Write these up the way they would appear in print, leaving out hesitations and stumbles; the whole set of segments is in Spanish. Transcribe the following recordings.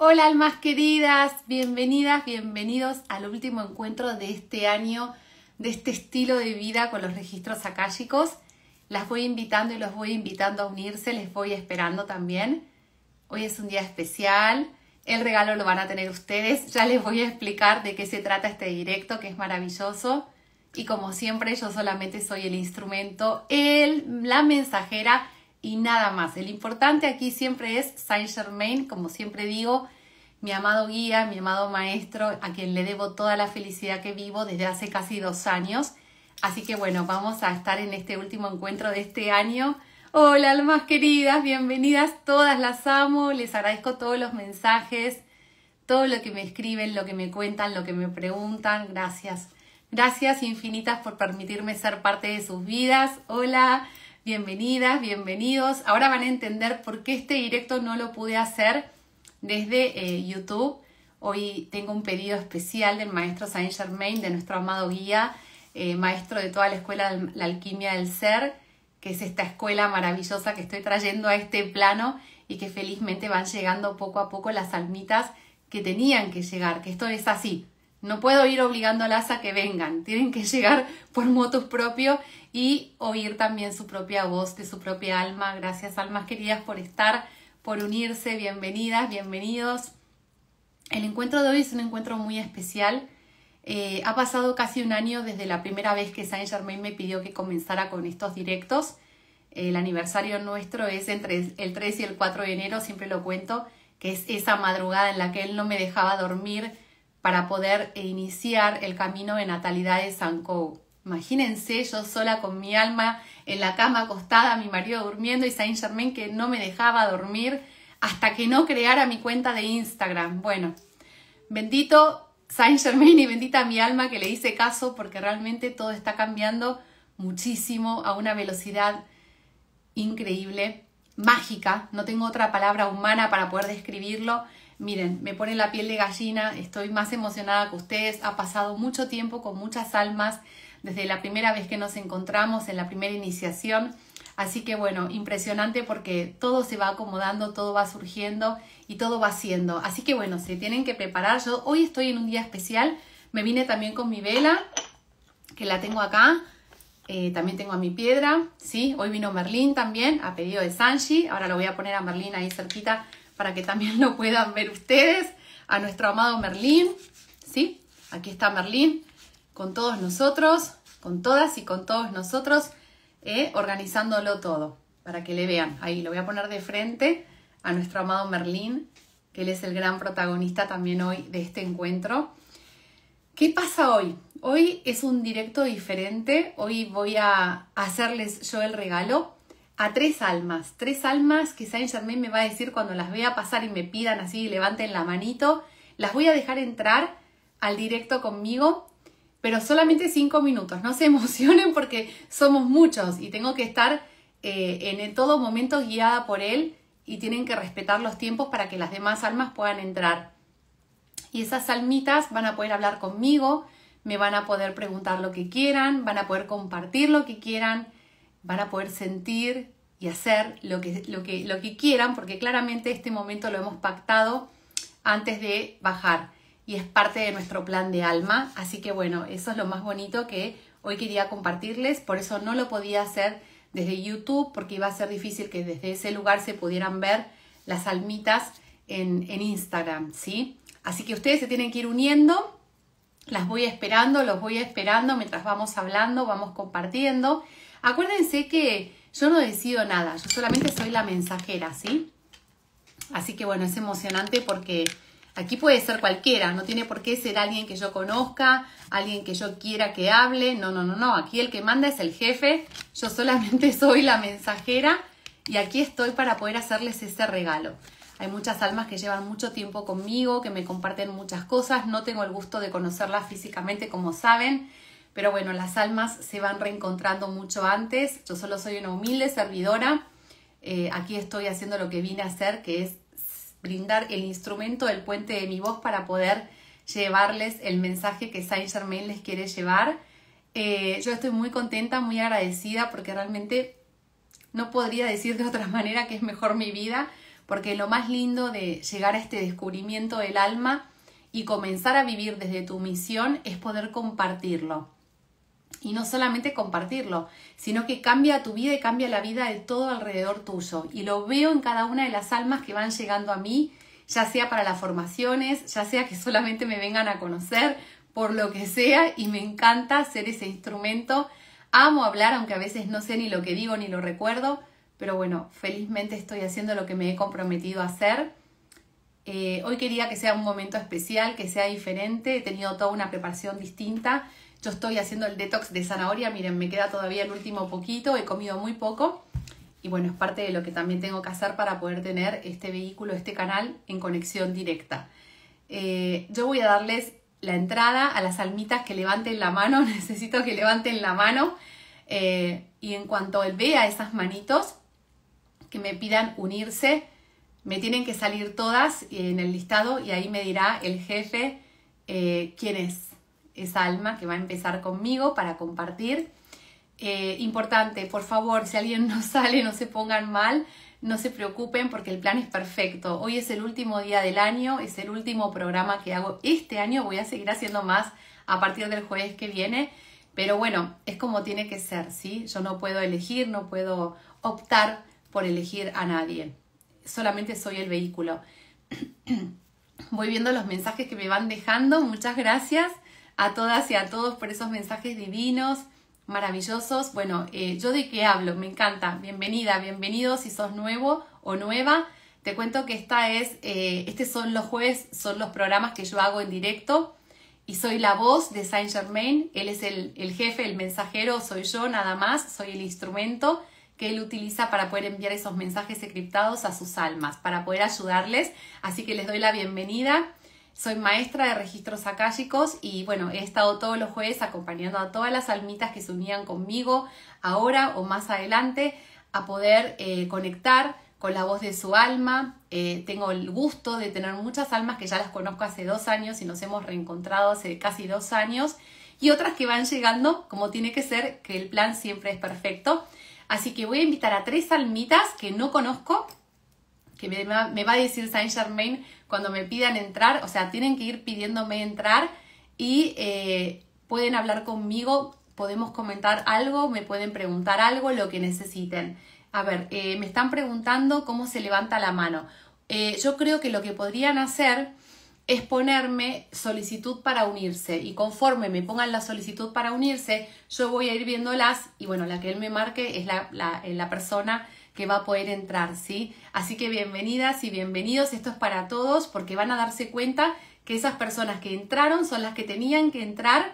Hola almas queridas, bienvenidas, bienvenidos al último encuentro de este año, de este estilo de vida con los registros akáshicos. Las voy invitando y los voy invitando a unirse, les voy esperando también. Hoy es un día especial, el regalo lo van a tener ustedes, ya les voy a explicar de qué se trata este directo que es maravilloso. Y como siempre yo solamente soy el instrumento, la mensajera y nada más. El importante aquí siempre es Saint Germain, como siempre digo, mi amado guía, mi amado maestro, a quien le debo toda la felicidad que vivo desde hace casi 2 años. Así que bueno, vamos a estar en este último encuentro de este año. Hola almas queridas, bienvenidas, todas las amo, les agradezco todos los mensajes, todo lo que me escriben, lo que me cuentan, lo que me preguntan, gracias. Gracias infinitas por permitirme ser parte de sus vidas. Hola, bienvenidas, bienvenidos. Ahora van a entender por qué este directo no lo pude hacer desde YouTube. Hoy tengo un pedido especial del maestro Saint Germain, de nuestro amado guía, maestro de toda la escuela de la alquimia del ser, que es esta escuela maravillosa que estoy trayendo a este plano y que felizmente van llegando poco a poco las almitas que tenían que llegar, que esto es así. No puedo ir obligándolas a que vengan, tienen que llegar por motus propio y oír también su propia voz de su propia alma. Gracias almas queridas por estar, por unirse, bienvenidas, bienvenidos. El encuentro de hoy es un encuentro muy especial. Ha pasado casi un año desde la primera vez que Saint Germain me pidió que comenzara con estos directos. El aniversario nuestro es entre el 3 y el 4 de enero, siempre lo cuento, que es esa madrugada en la que él no me dejaba dormir para poder iniciar el camino de natalidad de San Kou. Imagínense, yo sola con mi alma en la cama acostada, mi marido durmiendo y Saint Germain que no me dejaba dormir hasta que no creara mi cuenta de Instagram. Bueno, bendito Saint Germain y bendita mi alma que le hice caso, porque realmente todo está cambiando muchísimo a una velocidad increíble, mágica. No tengo otra palabra humana para poder describirlo. Miren, me pone la piel de gallina, estoy más emocionada que ustedes. Ha pasado mucho tiempo con muchas almas desde la primera vez que nos encontramos en la primera iniciación. Así que bueno, impresionante porque todo se va acomodando, todo va surgiendo y todo va siendo. Así que bueno, se tienen que preparar. Yo hoy estoy en un día especial. Me vine también con mi vela, que la tengo acá. También tengo a mi piedra, ¿sí? Hoy vino Merlín también, a pedido de Sanji. Ahora lo voy a poner a Merlín ahí cerquita para que también lo puedan ver ustedes, a nuestro amado Merlín, ¿sí? Aquí está Merlín, con todos nosotros, con todas y con todos nosotros, organizándolo todo, para que le vean. Ahí lo voy a poner de frente a nuestro amado Merlín, que él es el gran protagonista también hoy de este encuentro. ¿Qué pasa hoy? Hoy es un directo diferente, hoy voy a hacerles yo el regalo a 3 almas que Saint Germain me va a decir cuando las vea pasar y me pidan así, levanten la manito. Las voy a dejar entrar al directo conmigo, pero solamente 5 minutos. No se emocionen porque somos muchos y tengo que estar en todo momento guiada por él y tienen que respetar los tiempos para que las demás almas puedan entrar. Y esas almitas van a poder hablar conmigo, me van a poder preguntar lo que quieran, van a poder compartir lo que quieran, van a poder sentir y hacer lo que quieran, porque claramente este momento lo hemos pactado antes de bajar y es parte de nuestro plan de alma. Así que bueno, eso es lo más bonito que hoy quería compartirles. Por eso no lo podía hacer desde YouTube, porque iba a ser difícil que desde ese lugar se pudieran ver las almitas en Instagram, ¿sí? Así que ustedes se tienen que ir uniendo. Las voy esperando, los voy esperando mientras vamos hablando, vamos compartiendo. Acuérdense que yo no decido nada, yo solamente soy la mensajera, ¿sí? Así que bueno, es emocionante porque aquí puede ser cualquiera, no tiene por qué ser alguien que yo conozca, alguien que yo quiera que hable, no. Aquí el que manda es el jefe, yo solamente soy la mensajera y aquí estoy para poder hacerles ese regalo. Hay muchas almas que llevan mucho tiempo conmigo, que me comparten muchas cosas. No tengo el gusto de conocerlas físicamente, como saben. Pero bueno, las almas se van reencontrando mucho antes. Yo solo soy una humilde servidora. Aquí estoy haciendo lo que vine a hacer, que es brindar el instrumento del puente de mi voz para poder llevarles el mensaje que Saint Germain les quiere llevar. Yo estoy muy contenta, muy agradecida, porque realmente no podría decir de otra manera que es mejor mi vida, porque lo más lindo de llegar a este descubrimiento del alma y comenzar a vivir desde tu misión es poder compartirlo. Y no solamente compartirlo, sino que cambia tu vida y cambia la vida de todo alrededor tuyo. Y lo veo en cada una de las almas que van llegando a mí, ya sea para las formaciones, ya sea que solamente me vengan a conocer, por lo que sea, y me encanta ser ese instrumento. Amo hablar, aunque a veces no sé ni lo que digo ni lo recuerdo, pero bueno, felizmente estoy haciendo lo que me he comprometido a hacer. Hoy quería que sea un momento especial, que sea diferente, he tenido toda una preparación distinta. Yo estoy haciendo el detox de zanahoria, miren, me queda todavía el último poquito, he comido muy poco. Y bueno, es parte de lo que también tengo que hacer para poder tener este vehículo, este canal en conexión directa. Yo voy a darles la entrada a las almitas que levanten la mano, necesito que levanten la mano. Y en cuanto él vea esas manitos, que me pidan unirse, me tienen que salir todas en el listado y ahí me dirá el jefe quién es esa alma que va a empezar conmigo para compartir. Importante, por favor, si alguien no sale, no se pongan mal, no se preocupen porque el plan es perfecto. Hoy es el último día del año, es el último programa que hago este año, voy a seguir haciendo más a partir del jueves que viene, pero bueno, es como tiene que ser, ¿sí? Yo no puedo elegir, no puedo optar por elegir a nadie, solamente soy el vehículo. Voy viendo los mensajes que me van dejando, muchas gracias a todas y a todos por esos mensajes divinos, maravillosos. Bueno, ¿yo de qué hablo? Me encanta. Bienvenida, bienvenido si sos nuevo o nueva. Te cuento que estos son los jueves, son los programas que yo hago en directo y soy la voz de Saint Germain. Él es el jefe, el mensajero, soy yo nada más, soy el instrumento que él utiliza para poder enviar esos mensajes encriptados a sus almas, para poder ayudarles. Así que les doy la bienvenida. Soy maestra de registros akáshicos y bueno, he estado todos los jueves acompañando a todas las almitas que se unían conmigo ahora o más adelante a poder conectar con la voz de su alma. Tengo el gusto de tener muchas almas que ya las conozco hace 2 años y nos hemos reencontrado hace casi 2 años y otras que van llegando como tiene que ser, que el plan siempre es perfecto. Así que voy a invitar a 3 almitas que no conozco, que me va a decir Saint Germain cuando me pidan entrar, o sea, tienen que ir pidiéndome entrar y pueden hablar conmigo, podemos comentar algo, me pueden preguntar algo, lo que necesiten. A ver, me están preguntando cómo se levanta la mano. Yo creo que lo que podrían hacer es ponerme solicitud para unirse y conforme me pongan la solicitud para unirse, yo voy a ir viéndolas y bueno, la que él me marque es la persona que va a poder entrar, ¿sí? Así que bienvenidas y bienvenidos, esto es para todos porque van a darse cuenta que esas personas que entraron son las que tenían que entrar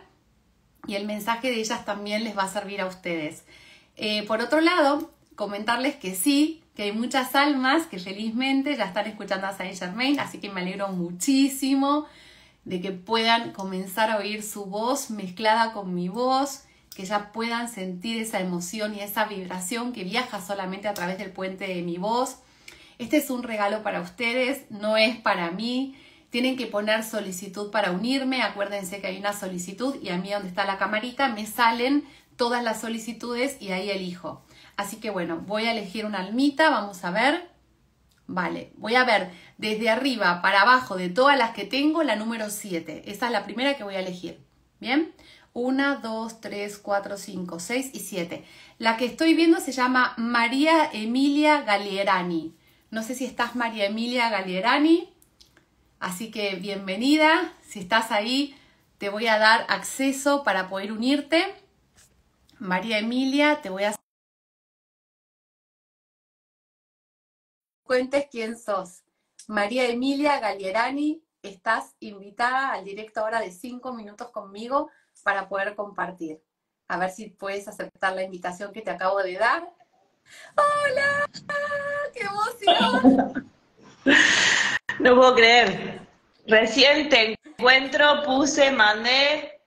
y el mensaje de ellas también les va a servir a ustedes. Por otro lado, comentarles que sí, que hay muchas almas que felizmente ya están escuchando a Saint Germain, así que me alegro muchísimo de que puedan comenzar a oír su voz mezclada con mi voz, que ya puedan sentir esa emoción y esa vibración que viaja solamente a través del puente de mi voz. Este es un regalo para ustedes, no es para mí. Tienen que poner solicitud para unirme, acuérdense que hay una solicitud y a mí donde está la camarita me salen todas las solicitudes y ahí elijo. Así que bueno, voy a elegir una almita, vamos a ver. Vale, voy a ver desde arriba para abajo de todas las que tengo la número 7. Esa es la primera que voy a elegir. ¿Bien? 1, 2, 3, 4, 5, 6 y 7. La que estoy viendo se llama María Emilia Galierani. No sé si estás María Emilia Galierani. Así que bienvenida. Si estás ahí, te voy a dar acceso para poder unirte. María Emilia, te voy a cuentes quién sos. María Emilia Galierani, estás invitada al directo ahora de 5 minutos conmigo para poder compartir. A ver si puedes aceptar la invitación que te acabo de dar. ¡Hola! ¡Qué emoción! No puedo creer. Recién te encuentro, mandé.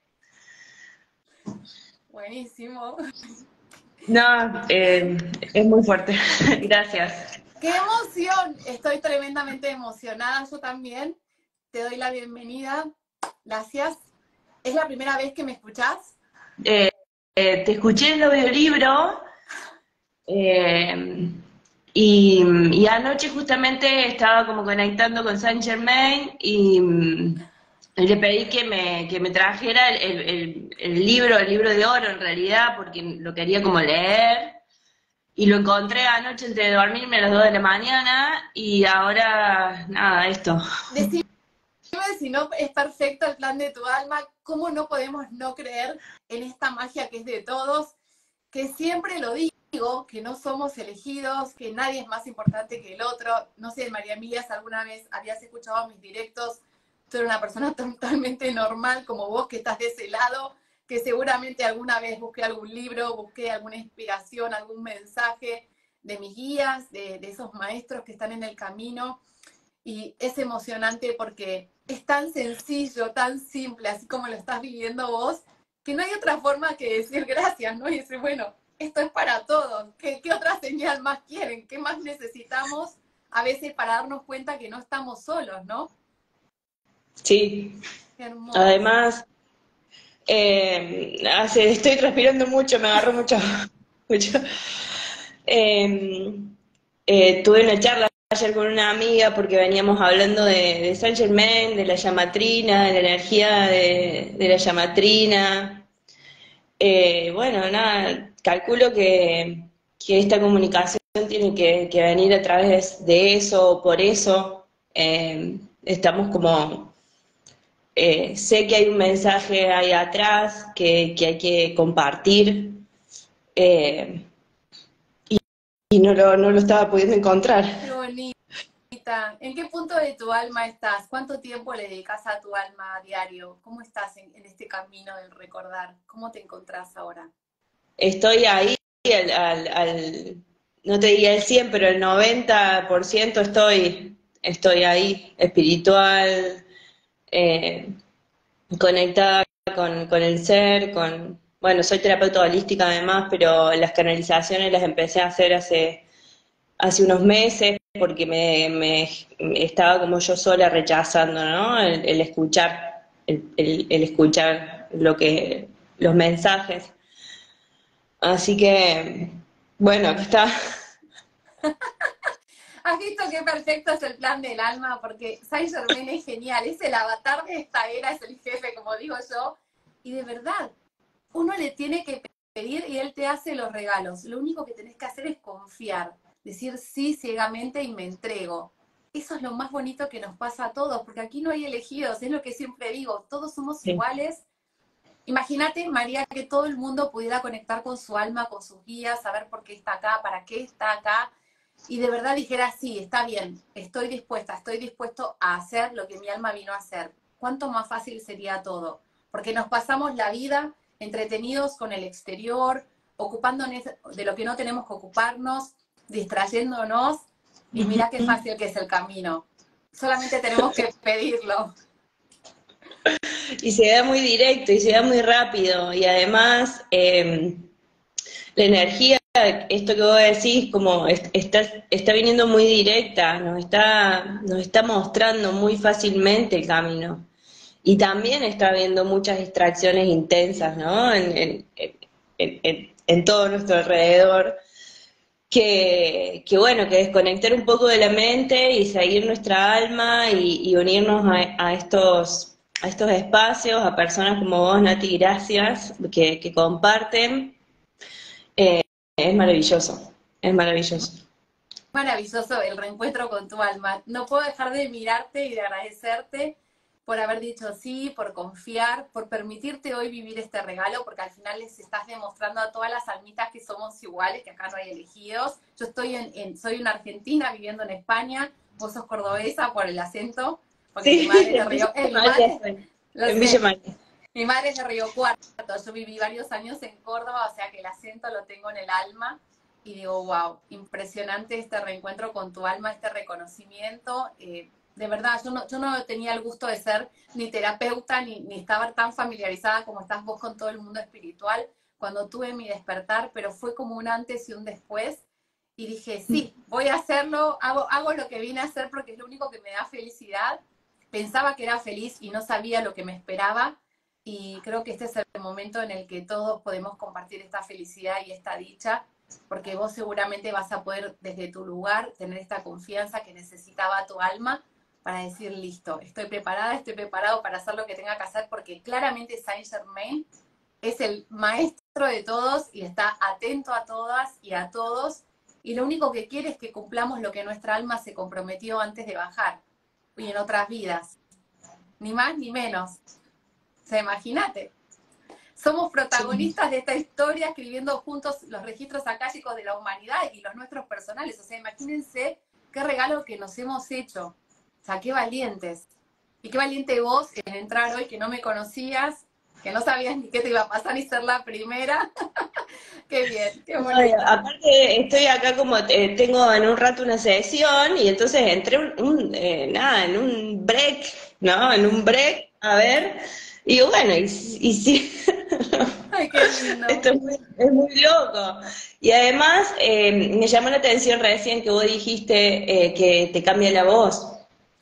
Buenísimo. No, es muy fuerte. Gracias. ¡Qué emoción! Estoy tremendamente emocionada, yo también. Te doy la bienvenida. Gracias. ¿Es la primera vez que me escuchás? Te escuché en el audiolibro Y anoche justamente estaba como conectando con Saint Germain y le pedí que me trajera el libro de oro en realidad, porque lo quería como leer. Y lo encontré anoche entre dormirme a las 2 de la mañana y ahora, nada, esto. Decime si no es perfecto el plan de tu alma, ¿cómo no podemos no creer en esta magia que es de todos? Que siempre lo digo, que no somos elegidos, que nadie es más importante que el otro. No sé, María Emilia, si alguna vez habías escuchado mis directos, tú eres una persona totalmente normal como vos que estás de ese lado, que seguramente alguna vez busqué algún libro, busqué alguna inspiración, algún mensaje de mis guías, de esos maestros que están en el camino. Y es emocionante porque es tan sencillo, tan simple, así como lo estás viviendo vos, que no hay otra forma que decir gracias, ¿no? Y decir, bueno, esto es para todos. ¿Qué otra señal más quieren? ¿Qué más necesitamos a veces para darnos cuenta que no estamos solos, ¿no? Sí, Qué hermoso. además, estoy transpirando mucho, me agarró mucho, mucho. Eh, Tuve una charla ayer con una amiga porque veníamos hablando de Saint Germain, de la llamatrina, de la energía de la llamatrina. Bueno, nada, calculo que esta comunicación tiene que venir a través de eso, por eso. Estamos como, sé que hay un mensaje ahí atrás que hay que compartir. eh, y no lo estaba pudiendo encontrar. Qué bonita. ¿En qué punto de tu alma estás? ¿Cuánto tiempo le dedicas a tu alma a diario? ¿Cómo estás en este camino del recordar? ¿Cómo te encontrás ahora? Estoy ahí, no te diría el 100 pero el 90% estoy ahí, espiritual, eh, conectada con el ser, bueno, soy terapeuta holística además, pero las canalizaciones las empecé a hacer hace unos meses porque me estaba como yo sola rechazando, ¿no? El escuchar, el escuchar los mensajes. Así que, bueno, acá está. ¿Has visto qué perfecto es el plan del alma? Porque Saint Germain es genial, es el avatar de esta era, es el jefe, como digo yo. Y de verdad, uno le tiene que pedir y él te hace los regalos. Lo único que tenés que hacer es confiar, decir sí ciegamente y me entrego. Eso es lo más bonito que nos pasa a todos, porque aquí no hay elegidos, es lo que siempre digo, todos somos Sí, iguales. Imagínate, María, que todo el mundo pudiera conectar con su alma, con sus guías, saber por qué está acá, para qué está acá, y de verdad dijera, sí, está bien, estoy dispuesta, estoy dispuesto a hacer lo que mi alma vino a hacer. ¿Cuánto más fácil sería todo? Porque nos pasamos la vida entretenidos con el exterior, ocupándonos de lo que no tenemos que ocuparnos, distrayéndonos, y mira qué fácil que es el camino. Solamente tenemos que pedirlo. y se da muy directo y se da muy rápido. Y además, la energía, esto que vos decís, como está viniendo muy directa, nos está mostrando muy fácilmente el camino. Y también está habiendo muchas distracciones intensas, ¿no? En todo nuestro alrededor. Bueno, que desconectar un poco de la mente y seguir nuestra alma y unirnos a estos espacios, a personas como vos, Nati, gracias, que comparten, eh, es maravilloso, es maravilloso. Maravilloso el reencuentro con tu alma. No puedo dejar de mirarte y de agradecerte por haber dicho sí, por confiar, por permitirte hoy vivir este regalo, porque al final les estás demostrando a todas las almitas que somos iguales, que acá no hay elegidos. Yo estoy soy una argentina viviendo en España, vos sos cordobesa por el acento, porque mi Sí, madre es de en Villa Río, mi María madre, estoy, lo en Villa sé, María. mi madre es de Río Cuarto, yo viví varios años en Córdoba, o sea que el acento lo tengo en el alma y digo, wow, impresionante este reencuentro con tu alma, este reconocimiento. De verdad, yo no tenía el gusto de ser ni terapeuta ni estaba tan familiarizada como estás vos con todo el mundo espiritual cuando tuve mi despertar, pero fue como un antes y un después. Y dije, sí, voy a hacerlo, hago lo que vine a hacer porque es lo único que me da felicidad. Pensaba que era feliz y no sabía lo que me esperaba, y creo que este es el momento en el que todos podemos compartir esta felicidad y esta dicha. porque vos seguramente vas a poder desde tu lugar tener esta confianza que necesitaba tu alma para decir, listo, estoy preparada, estoy preparado para hacer lo que tenga que hacer, porque claramente Saint Germain es el maestro de todos y está atento a todas y a todos, y lo único que quiere es que cumplamos lo que nuestra alma se comprometió antes de bajar, y en otras vidas, ni más ni menos. O sea, imagínate. Somos Sí. protagonistas de esta historia, escribiendo juntos los registros akáshicos de la humanidad y los nuestros personales. O sea, imagínense qué regalo que nos hemos hecho. O sea, qué valientes. Y qué valiente vos en entrar hoy, que no me conocías, que no sabías ni qué te iba a pasar ni ser la primera. Qué bien, qué No, bonito. aparte estoy acá como tengo en un rato una sesión y entonces entré nada, en un break, ¿no? En un break, a ver, y bueno, y sí, Ay, qué lindo. esto es muy loco. Y además me llamó la atención recién que vos dijiste que te cambia la voz.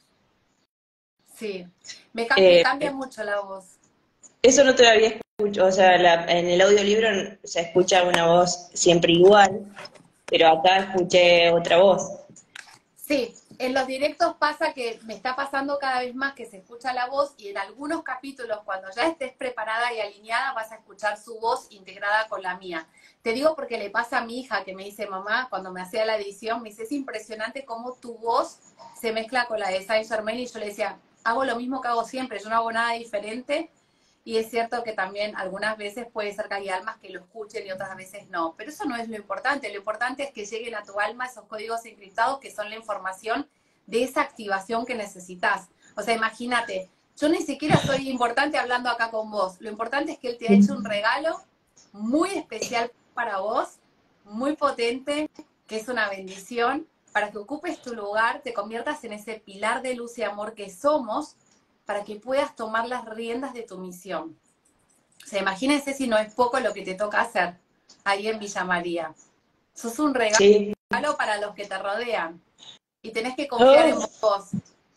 Sí, me Eh, cambia mucho la voz. Eso no te lo había escuchado, o sea, en el audiolibro se escucha una voz siempre igual, pero acá escuché otra voz. Sí, en los directos pasa que me está pasando cada vez más que se escucha la voz, y en algunos capítulos, cuando ya estés preparada y alineada, vas a escuchar su voz integrada con la mía. Te digo porque le pasa a mi hija, que me dice, mamá, cuando me hacía la edición, me dice, es impresionante cómo tu voz se mezcla con la de Saint Germain, y yo le decía, hago lo mismo que hago siempre, yo no hago nada diferente. Y es cierto que también algunas veces puede ser que hay almas que lo escuchen y otras veces no. Pero eso no es lo importante. Lo importante es que lleguen a tu alma esos códigos encriptados que son la información de esa activación que necesitas. O sea, imagínate, yo ni siquiera soy importante hablando acá con vos. Lo importante es que él te ha hecho un regalo muy especial para vos, muy potente, que es una bendición, para que ocupes tu lugar, te conviertas en ese pilar de luz y amor que somos, para que puedas tomar las riendas de tu misión. O sea, imagínense si no es poco lo que te toca hacer ahí en Villa María. Sos un regalo Sí. para los que te rodean y tenés que confiar en Oh, vos.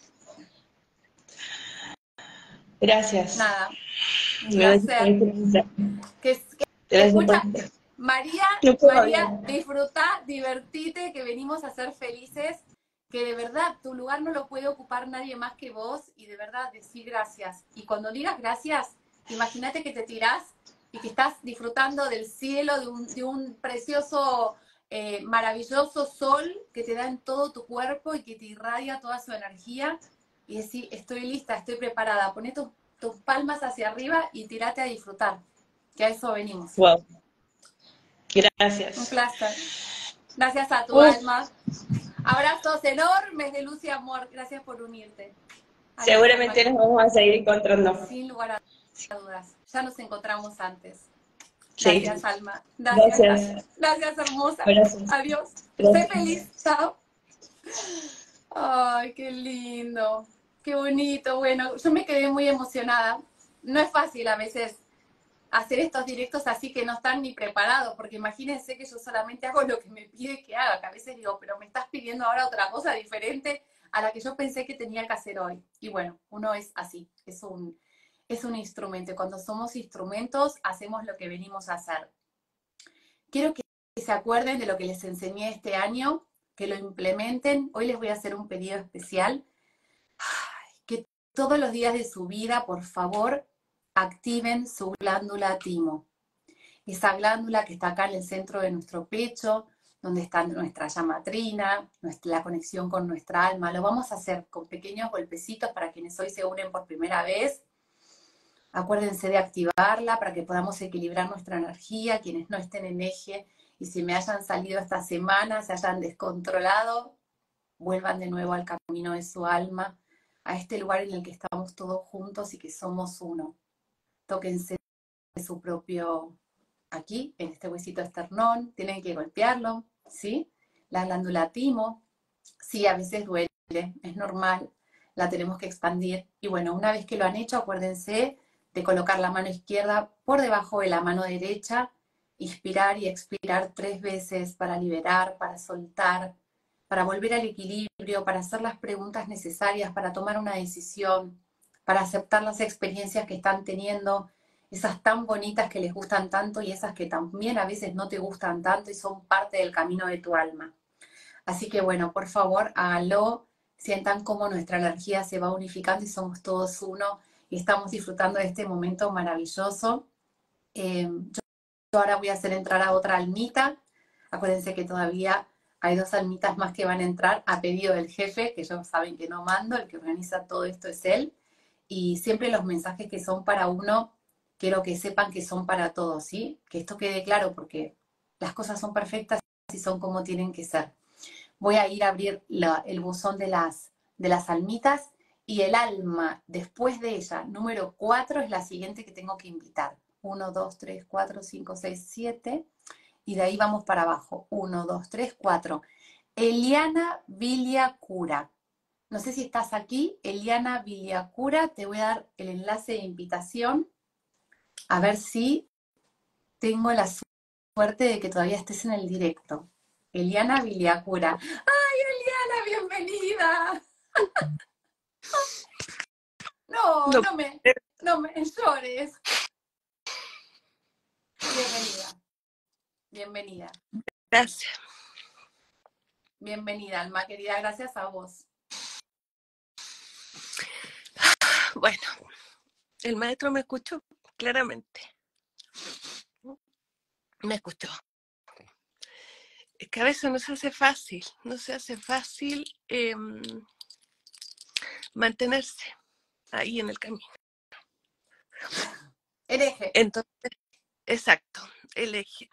gracias. Nada, un Gracias por placer. este mensaje. Que Gracias por escucha, este. María, No puedo María, hablar. disfruta, divertite, que venimos a ser felices, que de verdad tu lugar no lo puede ocupar nadie más que vos, y de verdad decir gracias. Y cuando digas gracias, imagínate que te tirás y que estás disfrutando del cielo, de un precioso, maravilloso sol que te da en todo tu cuerpo y que te irradia toda su energía, y decir, estoy lista, estoy preparada. Poné tus palmas hacia arriba y tirate a disfrutar, que a eso venimos. Wow. Un Gracias. placer. Gracias a tu Uf, alma. Abrazos enormes de luz y amor. Gracias por unirte. Adiós, alma seguramente nos querida. vamos a seguir encontrando. Sin lugar a dudas. Ya nos encontramos antes. Sí. Gracias, alma. Gracias, gracias. Gracias. Gracias, hermosa. Abrazos. Adiós. Sé Gracias. feliz. Chao. Ay, qué lindo. Qué bonito. Bueno, yo me quedé muy emocionada. No es fácil a veces hacer estos directos así que no están ni preparados, porque imagínense que yo solamente hago lo que me pide que haga, que a veces digo, pero me estás pidiendo ahora otra cosa diferente a la que yo pensé que tenía que hacer hoy. Y bueno, uno es así, es un instrumento. Cuando somos instrumentos, hacemos lo que venimos a hacer. Quiero que se acuerden de lo que les enseñé este año, que lo implementen. Hoy les voy a hacer un pedido especial. Que todos los días de su vida, por favor, activen su glándula timo. Esa glándula que está acá en el centro de nuestro pecho, donde está nuestra llamatrina, la conexión con nuestra alma. Lo vamos a hacer con pequeños golpecitos para quienes hoy se unen por primera vez. Acuérdense de activarla para que podamos equilibrar nuestra energía, quienes no estén en eje y si me hayan salido esta semana, se hayan descontrolado, vuelvan de nuevo al camino de su alma, a este lugar en el que estamos todos juntos y que somos uno. Tóquense su propio, aquí, en este huesito esternón, tienen que golpearlo, ¿sí? La glándula timo, sí, a veces duele, es normal, la tenemos que expandir. Y bueno, una vez que lo han hecho, acuérdense de colocar la mano izquierda por debajo de la mano derecha, inspirar y expirar 3 veces para liberar, para soltar, para volver al equilibrio, para hacer las preguntas necesarias, para tomar una decisión, para aceptar las experiencias que están teniendo esas tan bonitas que les gustan tanto y esas que también a veces no te gustan tanto y son parte del camino de tu alma. Así que bueno, por favor, háganlo, sientan cómo nuestra energía se va unificando y somos todos uno y estamos disfrutando de este momento maravilloso. Yo ahora voy a hacer entrar a otra almita. Acuérdense que todavía hay 2 almitas más que van a entrar a pedido del jefe, que ellos saben que no mando, el que organiza todo esto es él. Y siempre los mensajes que son para uno, quiero que sepan que son para todos, ¿sí? Que esto quede claro porque las cosas son perfectas y son como tienen que ser. Voy a ir a abrir el buzón de las almitas y el alma después de ella, número 4, es la siguiente que tengo que invitar. 1, 2, 3, 4, 5, 6, 7. Y de ahí vamos para abajo. 1, 2, 3, 4. Eliana Villacura. No sé si estás aquí. Eliana Villacura, te voy a dar el enlace de invitación. A ver si tengo la suerte de que todavía estés en el directo. Eliana Villacura. ¡Ay, Eliana, bienvenida! No, No, no me llores. Bienvenida, bienvenida, gracias. bienvenida, alma querida, gracias a vos. Bueno, el maestro me escuchó claramente. Me escuchó. Es que a veces no se hace fácil mantenerse ahí en el camino. El eje. Entonces, exacto, el eje.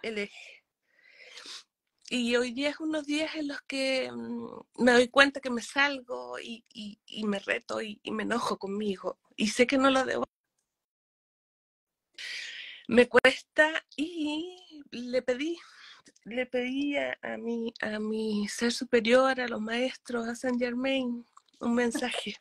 Y hoy día es unos días en los que me doy cuenta que me salgo y me reto y me enojo conmigo. Y sé que no lo debo. Me cuesta y le pedí a mi ser superior, a los maestros, a Saint Germain, un mensaje.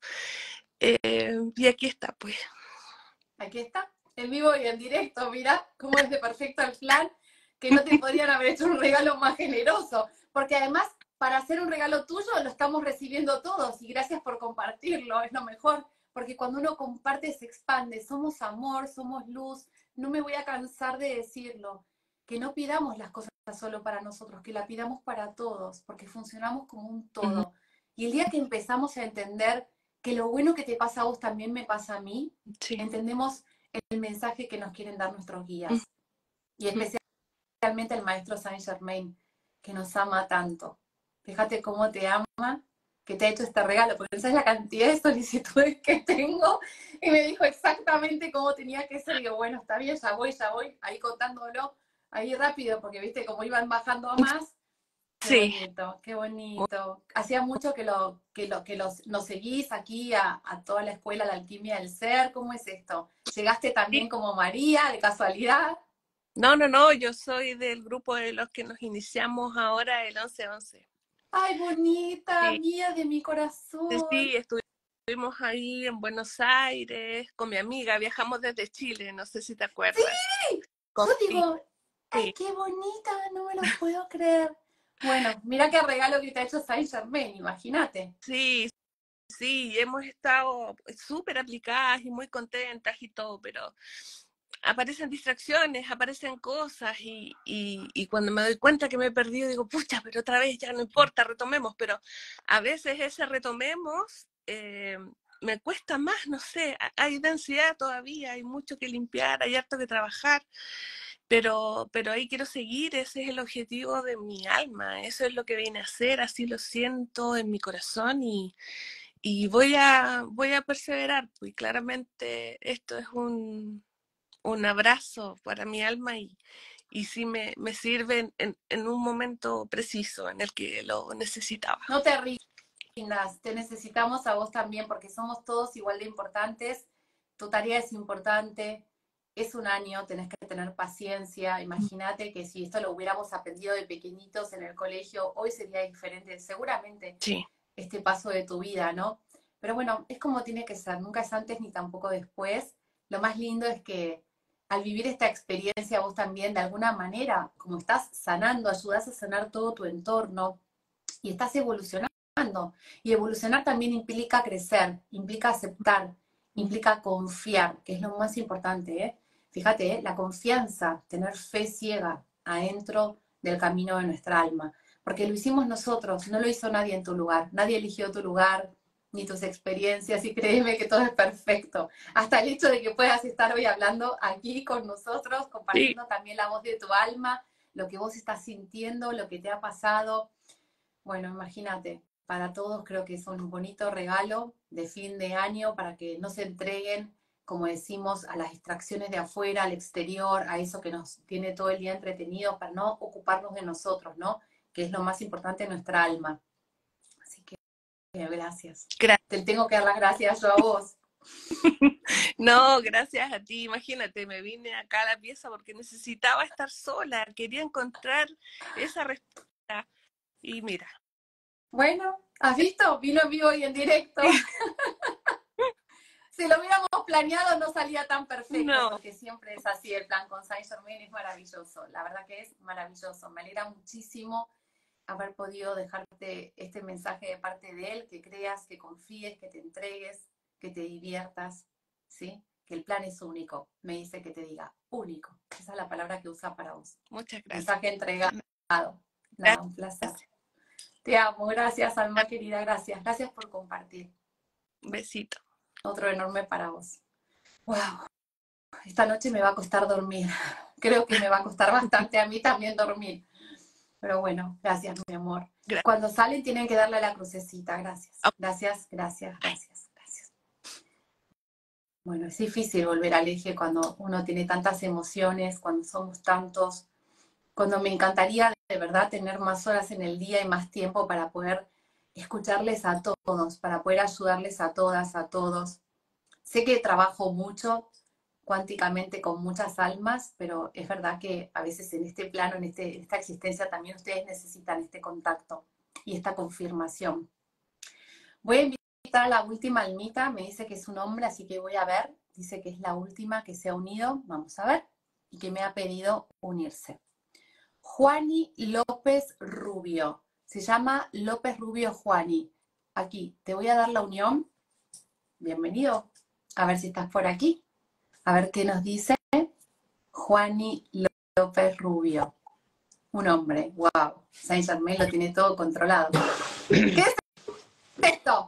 Y aquí está, pues. Aquí está, en vivo y en directo, mira cómo es de perfecto el plan, que no te podrían haber hecho un regalo más generoso, porque además, para hacer un regalo tuyo, lo estamos recibiendo todos, y gracias por compartirlo, es lo mejor, porque cuando uno comparte se expande, somos amor, somos luz, no me voy a cansar de decirlo, que no pidamos las cosas solo para nosotros, que la pidamos para todos, porque funcionamos como un todo. Y el día que empezamos a entender que lo bueno que te pasa a vos también me pasa a mí, Sí. entendemos el mensaje que nos quieren dar nuestros guías. Y especialmente el maestro Saint Germain, que nos ama tanto. Fíjate cómo te ama, que te ha hecho este regalo, porque no sabes la cantidad de solicitudes que tengo, y me dijo exactamente cómo tenía que ser. Y digo, bueno, está bien, ya voy, ahí contándolo, ahí rápido, porque viste cómo iban bajando a más. Qué Sí. bonito, qué bonito. Hacía mucho nos seguís aquí a toda la escuela, la alquimia del ser. ¿Cómo es esto? ¿Llegaste también como María, de casualidad? No, yo soy del grupo de los que nos iniciamos ahora el 11-11. Ay, bonita, Sí, mía de mi corazón. sí, estuvimos ahí en Buenos Aires con mi amiga, viajamos desde Chile, no sé si te acuerdas. Sí, Con yo mi- digo, ay, sí, qué bonita, no me lo puedo creer. Bueno, mira qué regalo que te ha hecho Saint Germain, imagínate. sí, sí, hemos estado súper aplicadas y muy contentas y todo, pero aparecen distracciones, aparecen cosas y cuando me doy cuenta que me he perdido digo, pucha, pero otra vez ya no importa, retomemos, pero a veces ese retomemos me cuesta más, no sé, hay densidad todavía, hay mucho que limpiar, hay harto que trabajar, pero ahí quiero seguir, ese es el objetivo de mi alma, eso es lo que vine a hacer, así lo siento en mi corazón y voy a perseverar, pues claramente esto es un abrazo para mi alma y sí me sirve en un momento preciso en el que lo necesitaba. No te rindas, te necesitamos a vos también porque somos todos igual de importantes. Tu tarea es importante, es un año, tenés que tener paciencia. Imagínate que si esto lo hubiéramos aprendido de pequeñitos en el colegio, hoy sería diferente, seguramente, Sí. este paso de tu vida, ¿no? Pero bueno, es como tiene que ser, nunca es antes ni tampoco después. Lo más lindo es que al vivir esta experiencia vos también, de alguna manera, como estás sanando, ayudás a sanar todo tu entorno y estás evolucionando. Y evolucionar también implica crecer, implica aceptar, implica confiar, que es lo más importante, ¿eh? Fíjate, la confianza, tener fe ciega adentro del camino de nuestra alma. Porque lo hicimos nosotros, no lo hizo nadie en tu lugar. Nadie eligió tu lugar, ni tus experiencias, y créeme que todo es perfecto. Hasta el hecho de que puedas estar hoy hablando aquí con nosotros, Sí, compartiendo también la voz de tu alma, lo que vos estás sintiendo, lo que te ha pasado. Bueno, imagínate, para todos creo que es un bonito regalo de fin de año para que no se entreguen, como decimos, a las distracciones de afuera, al exterior, a eso que nos tiene todo el día entretenidos, para no ocuparnos de nosotros, ¿no? Que es lo más importante en nuestra alma. Así que gracias. gracias. Te tengo que dar las gracias yo a vos. No, gracias a ti. Imagínate, me vine acá a la pieza porque necesitaba estar sola, quería encontrar esa respuesta. Y mira, Bueno, ¿has visto? Vino en vivo y en directo. Si lo hubiéramos planeado no salía tan perfecto, no, porque siempre es así, el plan con Saint Germain es maravilloso, la verdad que es maravilloso, me alegra muchísimo haber podido dejarte este mensaje de parte de él, que creas, que confíes, que te entregues, que te diviertas, ¿sí? Que el plan es único, me dice que te diga, único, esa es la palabra que usa para vos, muchas gracias. mensaje entregado, nada, un placer. Gracias. Te amo, gracias alma querida, gracias por compartir. Un besito. Otro enorme para vos. Wow, esta noche me va a costar dormir. Creo que me va a costar bastante a mí también dormir. Pero bueno, gracias, mi amor. Gracias. Cuando salen tienen que darle a la crucecita. Gracias, Ah. gracias. Bueno, es difícil volver al eje cuando uno tiene tantas emociones, cuando somos tantos, cuando me encantaría de verdad tener más horas en el día y más tiempo para poder escucharles a todos, para poder ayudarles a todas, a todos. Sé que trabajo mucho cuánticamente con muchas almas, pero es verdad que a veces en este plano, en esta existencia, también ustedes necesitan este contacto y esta confirmación. Voy a invitar a la última almita, me dice que es un hombre, así que voy a ver, dice que es la última que se ha unido, vamos a ver, y que me ha pedido unirse. Juani López Rubio, se llama López Rubio Juani. Aquí, te voy a dar la unión. Bienvenido. A ver si estás por aquí. A ver qué nos dice Juani López Rubio. Un hombre. Wow. Saint Germain lo tiene todo controlado. ¿Qué es esto?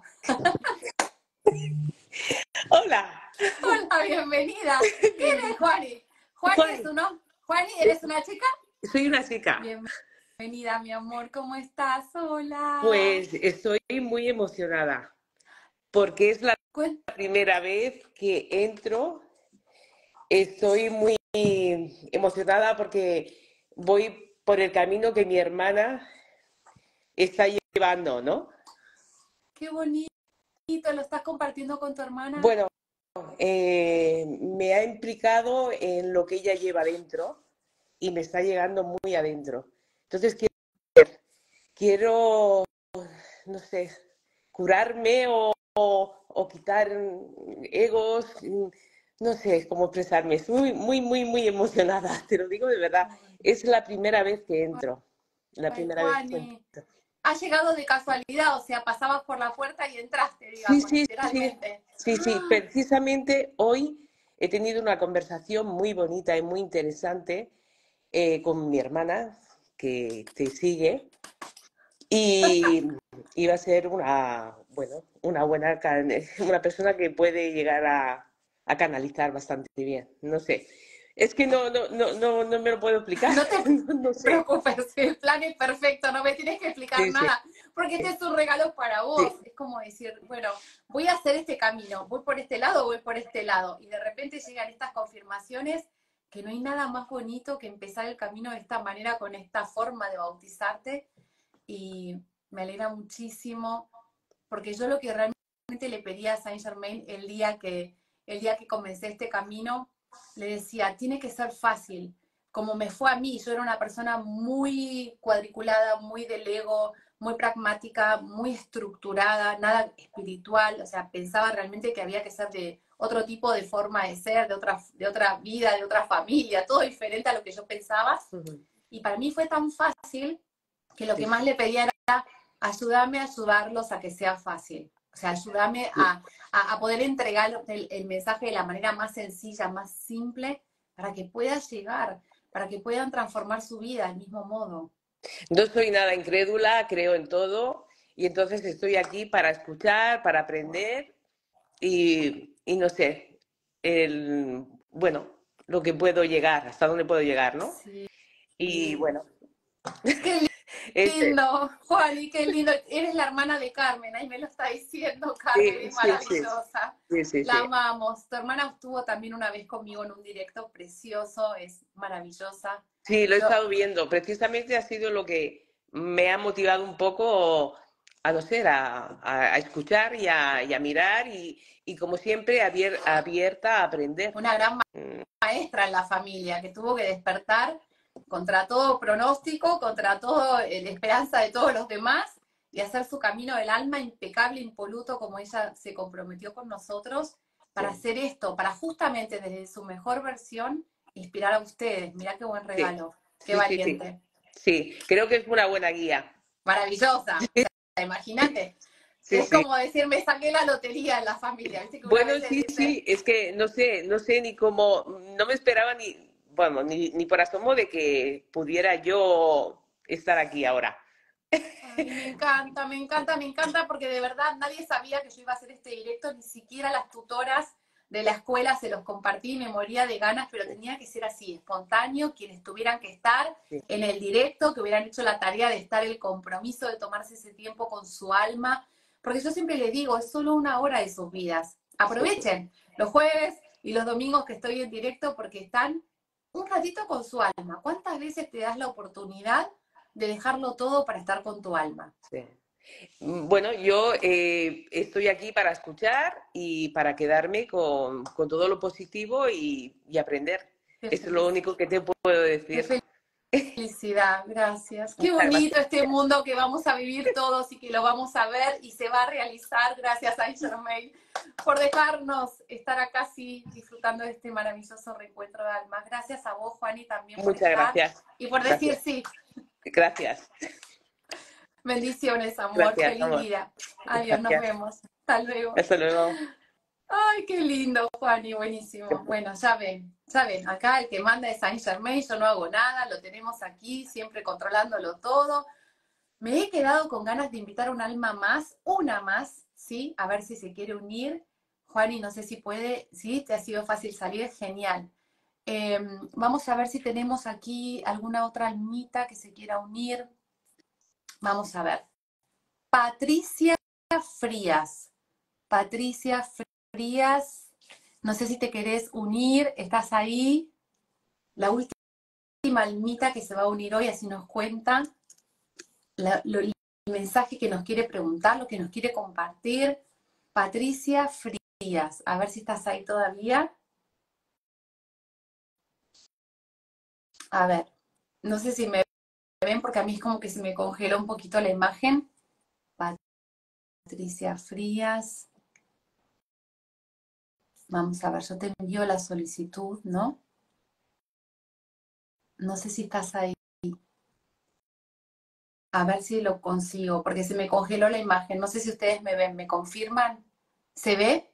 Hola. Hola, bienvenida. ¿Quién es Juani? ¿Juani es uno? ¿Juani, eres una chica? Soy una chica. Bienvenida, mi amor. ¿Cómo estás? Hola. Pues estoy muy emocionada porque es la primera vez que entro. Estoy muy emocionada porque voy por el camino que mi hermana está llevando, ¿no? Qué bonito. ¿Lo estás compartiendo con tu hermana? Bueno, me ha implicado en lo que ella lleva dentro y me está llegando muy adentro. Entonces quiero, no sé, curarme o quitar egos, no sé cómo expresarme. Estoy muy emocionada, te lo digo de verdad. Es la primera vez que entro. La primera vez que entro. Ha llegado de casualidad, o sea, pasabas por la puerta y entraste, digamos, literalmente. Sí, precisamente hoy he tenido una conversación muy bonita y muy interesante con mi hermana, que te sigue, y iba a ser una persona que puede llegar a canalizar bastante bien. No sé. Es que no me lo puedo explicar. No te no sé. preocupes, el plan es perfecto, no me tienes que explicar nada, porque este es un regalo para vos. Sí. Es como decir, bueno, voy a hacer este camino, voy por este lado, voy por este lado, y de repente llegan estas confirmaciones que no hay nada más bonito que empezar el camino de esta manera, con esta forma de bautizarte, y me alegra muchísimo, porque yo lo que realmente le pedí a Saint Germain el día que comencé este camino, le decía, tiene que ser fácil, como me fue a mí. Yo era una persona muy cuadriculada, muy del ego, muy pragmática, muy estructurada, nada espiritual, o sea, pensaba realmente que había que ser de otro tipo de forma de ser, de otra vida, de otra familia, todo diferente a lo que yo pensaba. Y para mí fue tan fácil que lo que más le pedía era, ayúdame a ayudarlos a que sea fácil. O sea, ayúdame a poder entregar el mensaje de la manera más sencilla, más simple, para que pueda llegar, para que puedan transformar su vida del mismo modo. No soy nada incrédula, creo en todo y entonces estoy aquí para escuchar, para aprender y no sé, bueno, lo que puedo llegar, hasta dónde puedo llegar, ¿no? Sí. Y bueno, Qué este, lindo, Juani, qué lindo. Eres la hermana de Carmen, ahí me lo está diciendo Carmen, sí, es sí, sí, maravillosa. sí, sí, La sí. amamos. Tu hermana estuvo también una vez conmigo en un directo precioso, es maravillosa. Sí, lo he Yo, estado viendo. Precisamente ha sido lo que me ha motivado un poco a no ser, a escuchar y a mirar y como siempre abierta a aprender. una gran Mm, maestra en la familia que tuvo que despertar contra todo pronóstico, contra toda la esperanza de todos los demás y hacer su camino del alma impecable, impoluto, como ella se comprometió con nosotros para sí, hacer esto, para justamente desde su mejor versión inspirar a ustedes. Mirá qué buen sí, regalo, qué sí, sí, sí. valiente, Sí, creo que es una buena guía. maravillosa. O sea, imagínate, Sí, es sí. como decir, me saqué la lotería en la familia, viste que una Bueno, vez sí, dice, sí, es que no sé ni cómo, no me esperaba ni, bueno, ni por asomo de que pudiera yo estar aquí ahora. ay, me encanta, me encanta, me encanta, porque de verdad nadie sabía que yo iba a hacer este directo, ni siquiera las tutoras de la escuela se los compartí, me moría de ganas, pero tenía que ser así, espontáneo, quienes tuvieran que estar Sí, en el directo, que hubieran hecho la tarea de estar, el compromiso de tomarse ese tiempo con su alma, porque yo siempre les digo, es solo una hora de sus vidas. sí, sí. Aprovechen los jueves y los domingos que estoy en directo porque están un ratito con su alma. ¿Cuántas veces te das la oportunidad de dejarlo todo para estar con tu alma? Sí. Bueno, yo estoy aquí para escuchar y para quedarme con todo lo positivo y aprender. Qué Eso es lo feliz, único que te puedo qué decir. felicidad, gracias. Qué Muchas bonito gracias. este mundo que vamos a vivir todos y que lo vamos a ver y se va a realizar. Gracias a Germain por dejarnos estar acá así disfrutando de este maravilloso reencuentro de almas. Gracias a vos, Juani, también por Muchas estar gracias. y por decir Gracias. sí. Gracias. Bendiciones, amor. Gracias, Feliz amor. día. Adiós, nos Gracias. vemos. Hasta luego. Hasta luego. Ay, qué lindo, Juani, buenísimo. Bueno, ya ven, acá el que manda es Saint Germain, yo no hago nada, lo tenemos aquí, siempre controlándolo todo. Me he quedado con ganas de invitar un alma más, una más, ¿sí? A ver si se quiere unir. Juani, no sé si puede, ¿sí? Te ha sido fácil salir, genial. Vamos a ver si tenemos aquí alguna otra almita que se quiera unir. Vamos a ver. Patricia Frías. Patricia Frías, no sé si te querés unir, estás ahí. La última almita que se va a unir hoy, así nos cuenta el mensaje que nos quiere preguntar, lo que nos quiere compartir. Patricia Frías, a ver si estás ahí todavía. A ver, no sé si me ven porque a mí es como que se me congeló un poquito la imagen. Patricia Frías. Vamos a ver, yo te envío la solicitud, ¿no? No sé si estás ahí. A ver si lo consigo, porque se me congeló la imagen. No sé si ustedes me ven, ¿me confirman? ¿Se ve?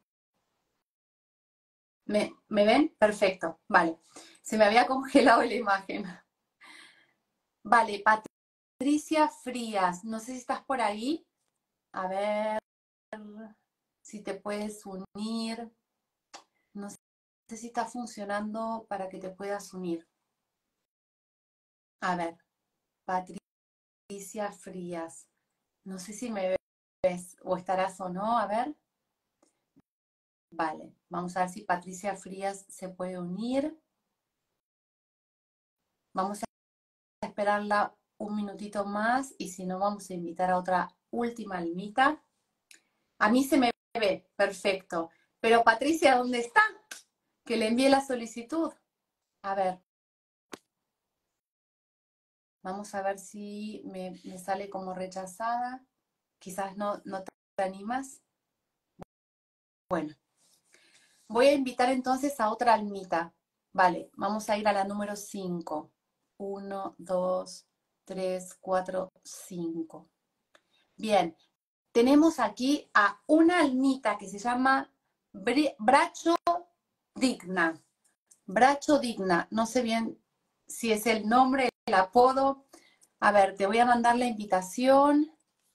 ¿Me ven? Perfecto, vale. Se me había congelado la imagen. Vale, Patricia Frías, no sé si estás por ahí. A ver si te puedes unir. No sé si está funcionando para que te puedas unir. A ver, Patricia Frías. No sé si me ves o estarás o no. A ver. Vale, vamos a ver si Patricia Frías se puede unir. Vamos a esperarla un minutito más y si no vamos a invitar a otra última almita. A mí se me ve, perfecto. Pero Patricia, ¿dónde está? Que le envíe la solicitud. A ver. Vamos a ver si me sale como rechazada. Quizás no te animas. Bueno, voy a invitar entonces a otra almita. Vale, vamos a ir a la número 5. 1, 2, 3, 4, 5. Bien, tenemos aquí a una almita que se llama Bracho Digna. Bracho Digna, no sé bien si es el nombre, el apodo. A ver, te voy a mandar la invitación.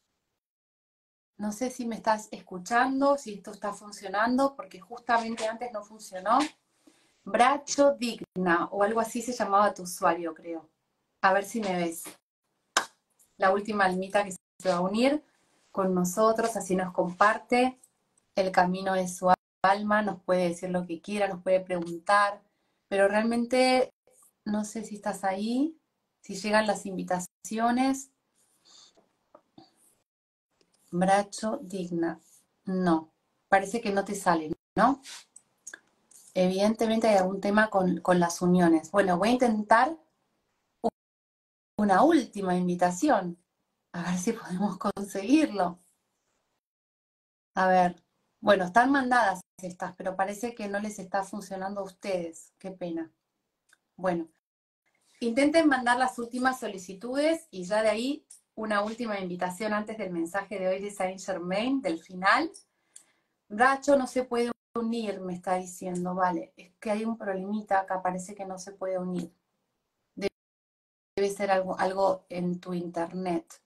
No sé si me estás escuchando, si esto está funcionando, porque justamente antes no funcionó. Bracho Digna, o algo así se llamaba tu usuario, creo. A ver si me ves. La última almita que se va a unir con nosotros, así nos comparte el camino de su alma, nos puede decir lo que quiera, nos puede preguntar, pero realmente no sé si estás ahí, si llegan las invitaciones. Bracho Digna, no, parece que no te sale, ¿no? Evidentemente hay algún tema con las uniones. Bueno, voy a intentar una última invitación, a ver si podemos conseguirlo. A ver, bueno, están mandadas estas, pero parece que no les está funcionando a ustedes, qué pena. Bueno, intenten mandar las últimas solicitudes y ya de ahí una última invitación antes del mensaje de hoy de Saint Germain, del final. Bracho no se puede unir, me está diciendo, vale, es que hay un problemita acá, parece que no se puede unir. Debe ser algo en tu internet.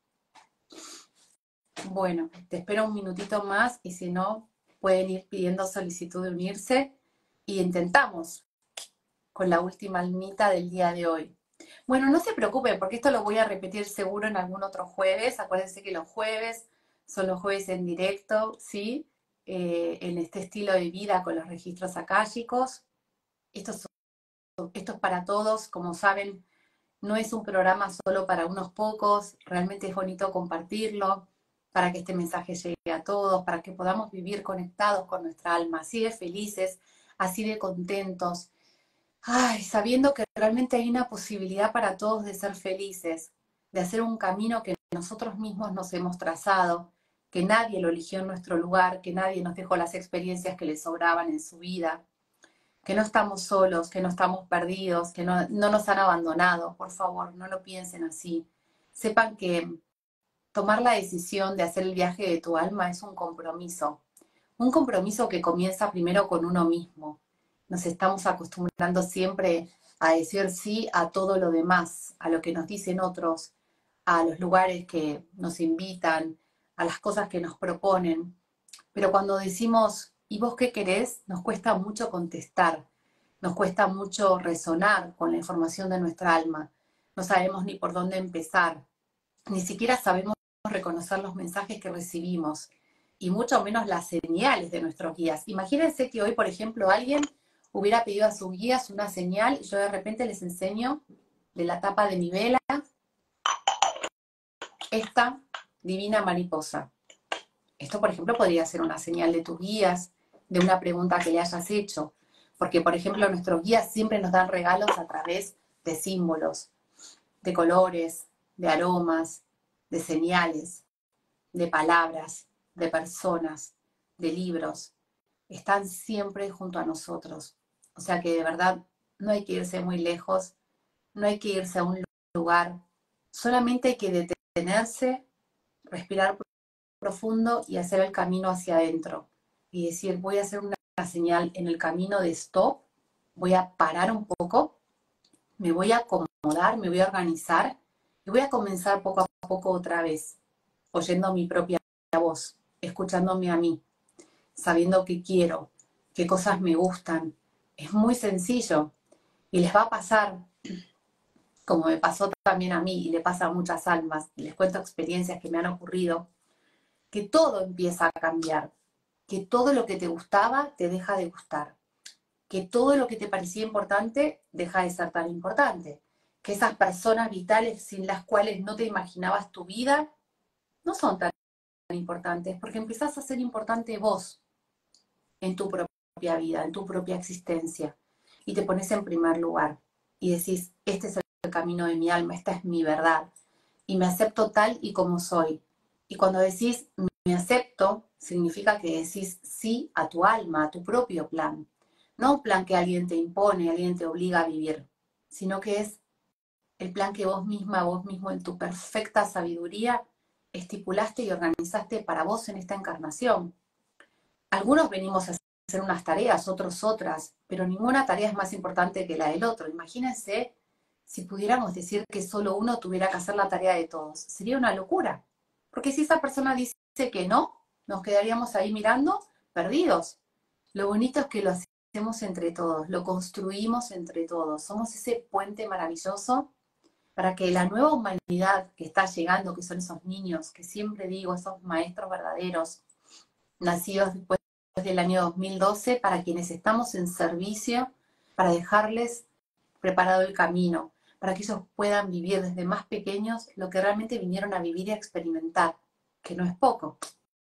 Bueno, te espero un minutito más y si no, pueden ir pidiendo solicitud de unirse y intentamos con la última almita del día de hoy. Bueno, no se preocupen porque esto lo voy a repetir seguro en algún otro jueves. Acuérdense que los jueves son los jueves en directo, ¿sí? En este estilo de vida con los registros akáshicos. Esto es para todos, como saben, no es un programa solo para unos pocos, realmente es bonito compartirlo para que este mensaje llegue a todos, para que podamos vivir conectados con nuestra alma, así de felices, así de contentos, ay, sabiendo que realmente hay una posibilidad para todos de ser felices, de hacer un camino que nosotros mismos nos hemos trazado, que nadie lo eligió en nuestro lugar, que nadie nos dejó las experiencias que le sobraban en su vida, que no estamos solos, que no estamos perdidos, que no nos han abandonado. Por favor, no lo piensen así. Sepan que tomar la decisión de hacer el viaje de tu alma es un compromiso que comienza primero con uno mismo. Nos estamos acostumbrando siempre a decir sí a todo lo demás, a lo que nos dicen otros, a los lugares que nos invitan, a las cosas que nos proponen. Pero cuando decimos, ¿y vos qué querés?, nos cuesta mucho contestar, nos cuesta mucho resonar con la información de nuestra alma. No sabemos ni por dónde empezar, ni siquiera sabemos reconocer los mensajes que recibimos, y mucho menos las señales de nuestros guías. Imagínense que hoy, por ejemplo, alguien hubiera pedido a sus guías una señal y yo de repente les enseño de la tapa de mi vela esta divina mariposa. Esto, por ejemplo, podría ser una señal de tus guías, de una pregunta que le hayas hecho. Porque, por ejemplo, nuestros guías siempre nos dan regalos a través de símbolos, de colores, de aromas, de señales, de palabras, de personas, de libros. Están siempre junto a nosotros. O sea que de verdad no hay que irse muy lejos, no hay que irse a un lugar, solamente hay que detenerse, respirar profundo y hacer el camino hacia adentro. Y decir, voy a hacer una señal en el camino de stop, voy a parar un poco, me voy a acomodar, me voy a organizar y voy a comenzar poco a poco otra vez, oyendo mi propia voz, escuchándome a mí, sabiendo qué quiero, qué cosas me gustan. Es muy sencillo y les va a pasar, como me pasó también a mí y le pasa a muchas almas, y les cuento experiencias que me han ocurrido, que todo empieza a cambiar, que todo lo que te gustaba te deja de gustar, que todo lo que te parecía importante deja de ser tan importante, que esas personas vitales sin las cuales no te imaginabas tu vida no son tan importantes, porque empezás a ser importante vos en tu propia vida, en tu propia existencia, y te pones en primer lugar y decís, este es el camino de mi alma, esta es mi verdad, y me acepto tal y como soy. Y cuando decís me acepto, significa que decís sí a tu alma, a tu propio plan. No un plan que alguien te impone, alguien te obliga a vivir, sino que es el plan que vos misma, vos mismo en tu perfecta sabiduría estipulaste y organizaste para vos en esta encarnación. Algunos venimos a hacer unas tareas, otros otras, pero ninguna tarea es más importante que la del otro. Imagínense si pudiéramos decir que solo uno tuviera que hacer la tarea de todos. Sería una locura. Porque si esa persona dice que no, nos quedaríamos ahí mirando, perdidos. Lo bonito es que lo hacemos entre todos, lo construimos entre todos. Somos ese puente maravilloso para que la nueva humanidad que está llegando, que son esos niños, que siempre digo, esos maestros verdaderos, nacidos después del año 2012, para quienes estamos en servicio, para dejarles preparado el camino, para que ellos puedan vivir desde más pequeños lo que realmente vinieron a vivir y a experimentar, que no es poco.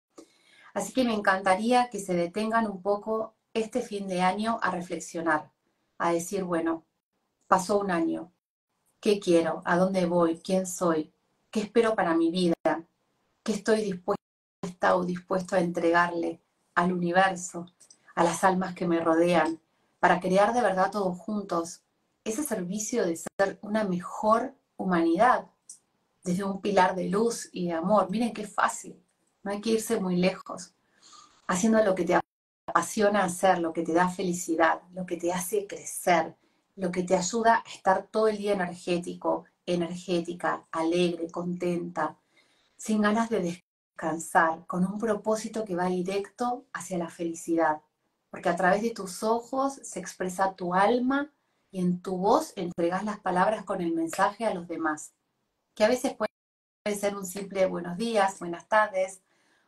Así que me encantaría que se detengan un poco este fin de año a reflexionar, a decir, bueno, pasó un año, ¿qué quiero? ¿A dónde voy? ¿Quién soy? ¿Qué espero para mi vida? ¿Qué estoy dispuesta o dispuesto a entregarle al universo, a las almas que me rodean, para crear de verdad todos juntos ese servicio de ser una mejor humanidad, desde un pilar de luz y de amor? Miren qué fácil, no hay que irse muy lejos, haciendo lo que te apasiona hacer, lo que te da felicidad, lo que te hace crecer, lo que te ayuda a estar todo el día energético, energética, alegre, contenta, sin ganas de descansar, con un propósito que va directo hacia la felicidad. Porque a través de tus ojos se expresa tu alma y en tu voz entregas las palabras con el mensaje a los demás. Que a veces puede ser un simple buenos días, buenas tardes,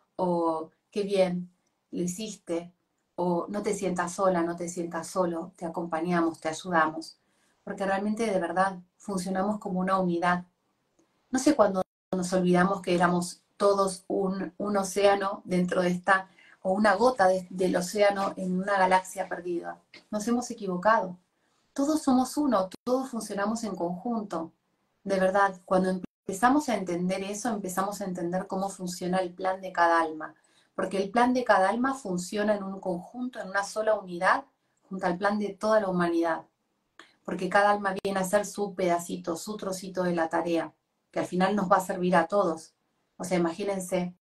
o qué bien, lo hiciste, o no te sientas sola, no te sientas solo, te acompañamos, te ayudamos. Porque realmente de verdad funcionamos como una unidad. No sé cuándo nos olvidamos que éramos todos un océano dentro de esta, o una gota del océano en una galaxia perdida. Nos hemos equivocado. Todos somos uno, todos funcionamos en conjunto. De verdad, cuando empezamos a entender eso, empezamos a entender cómo funciona el plan de cada alma. Porque el plan de cada alma funciona en un conjunto, en una sola unidad, junto al plan de toda la humanidad. Porque cada alma viene a hacer su pedacito, su trocito de la tarea, que al final nos va a servir a todos. O sea, imagínense,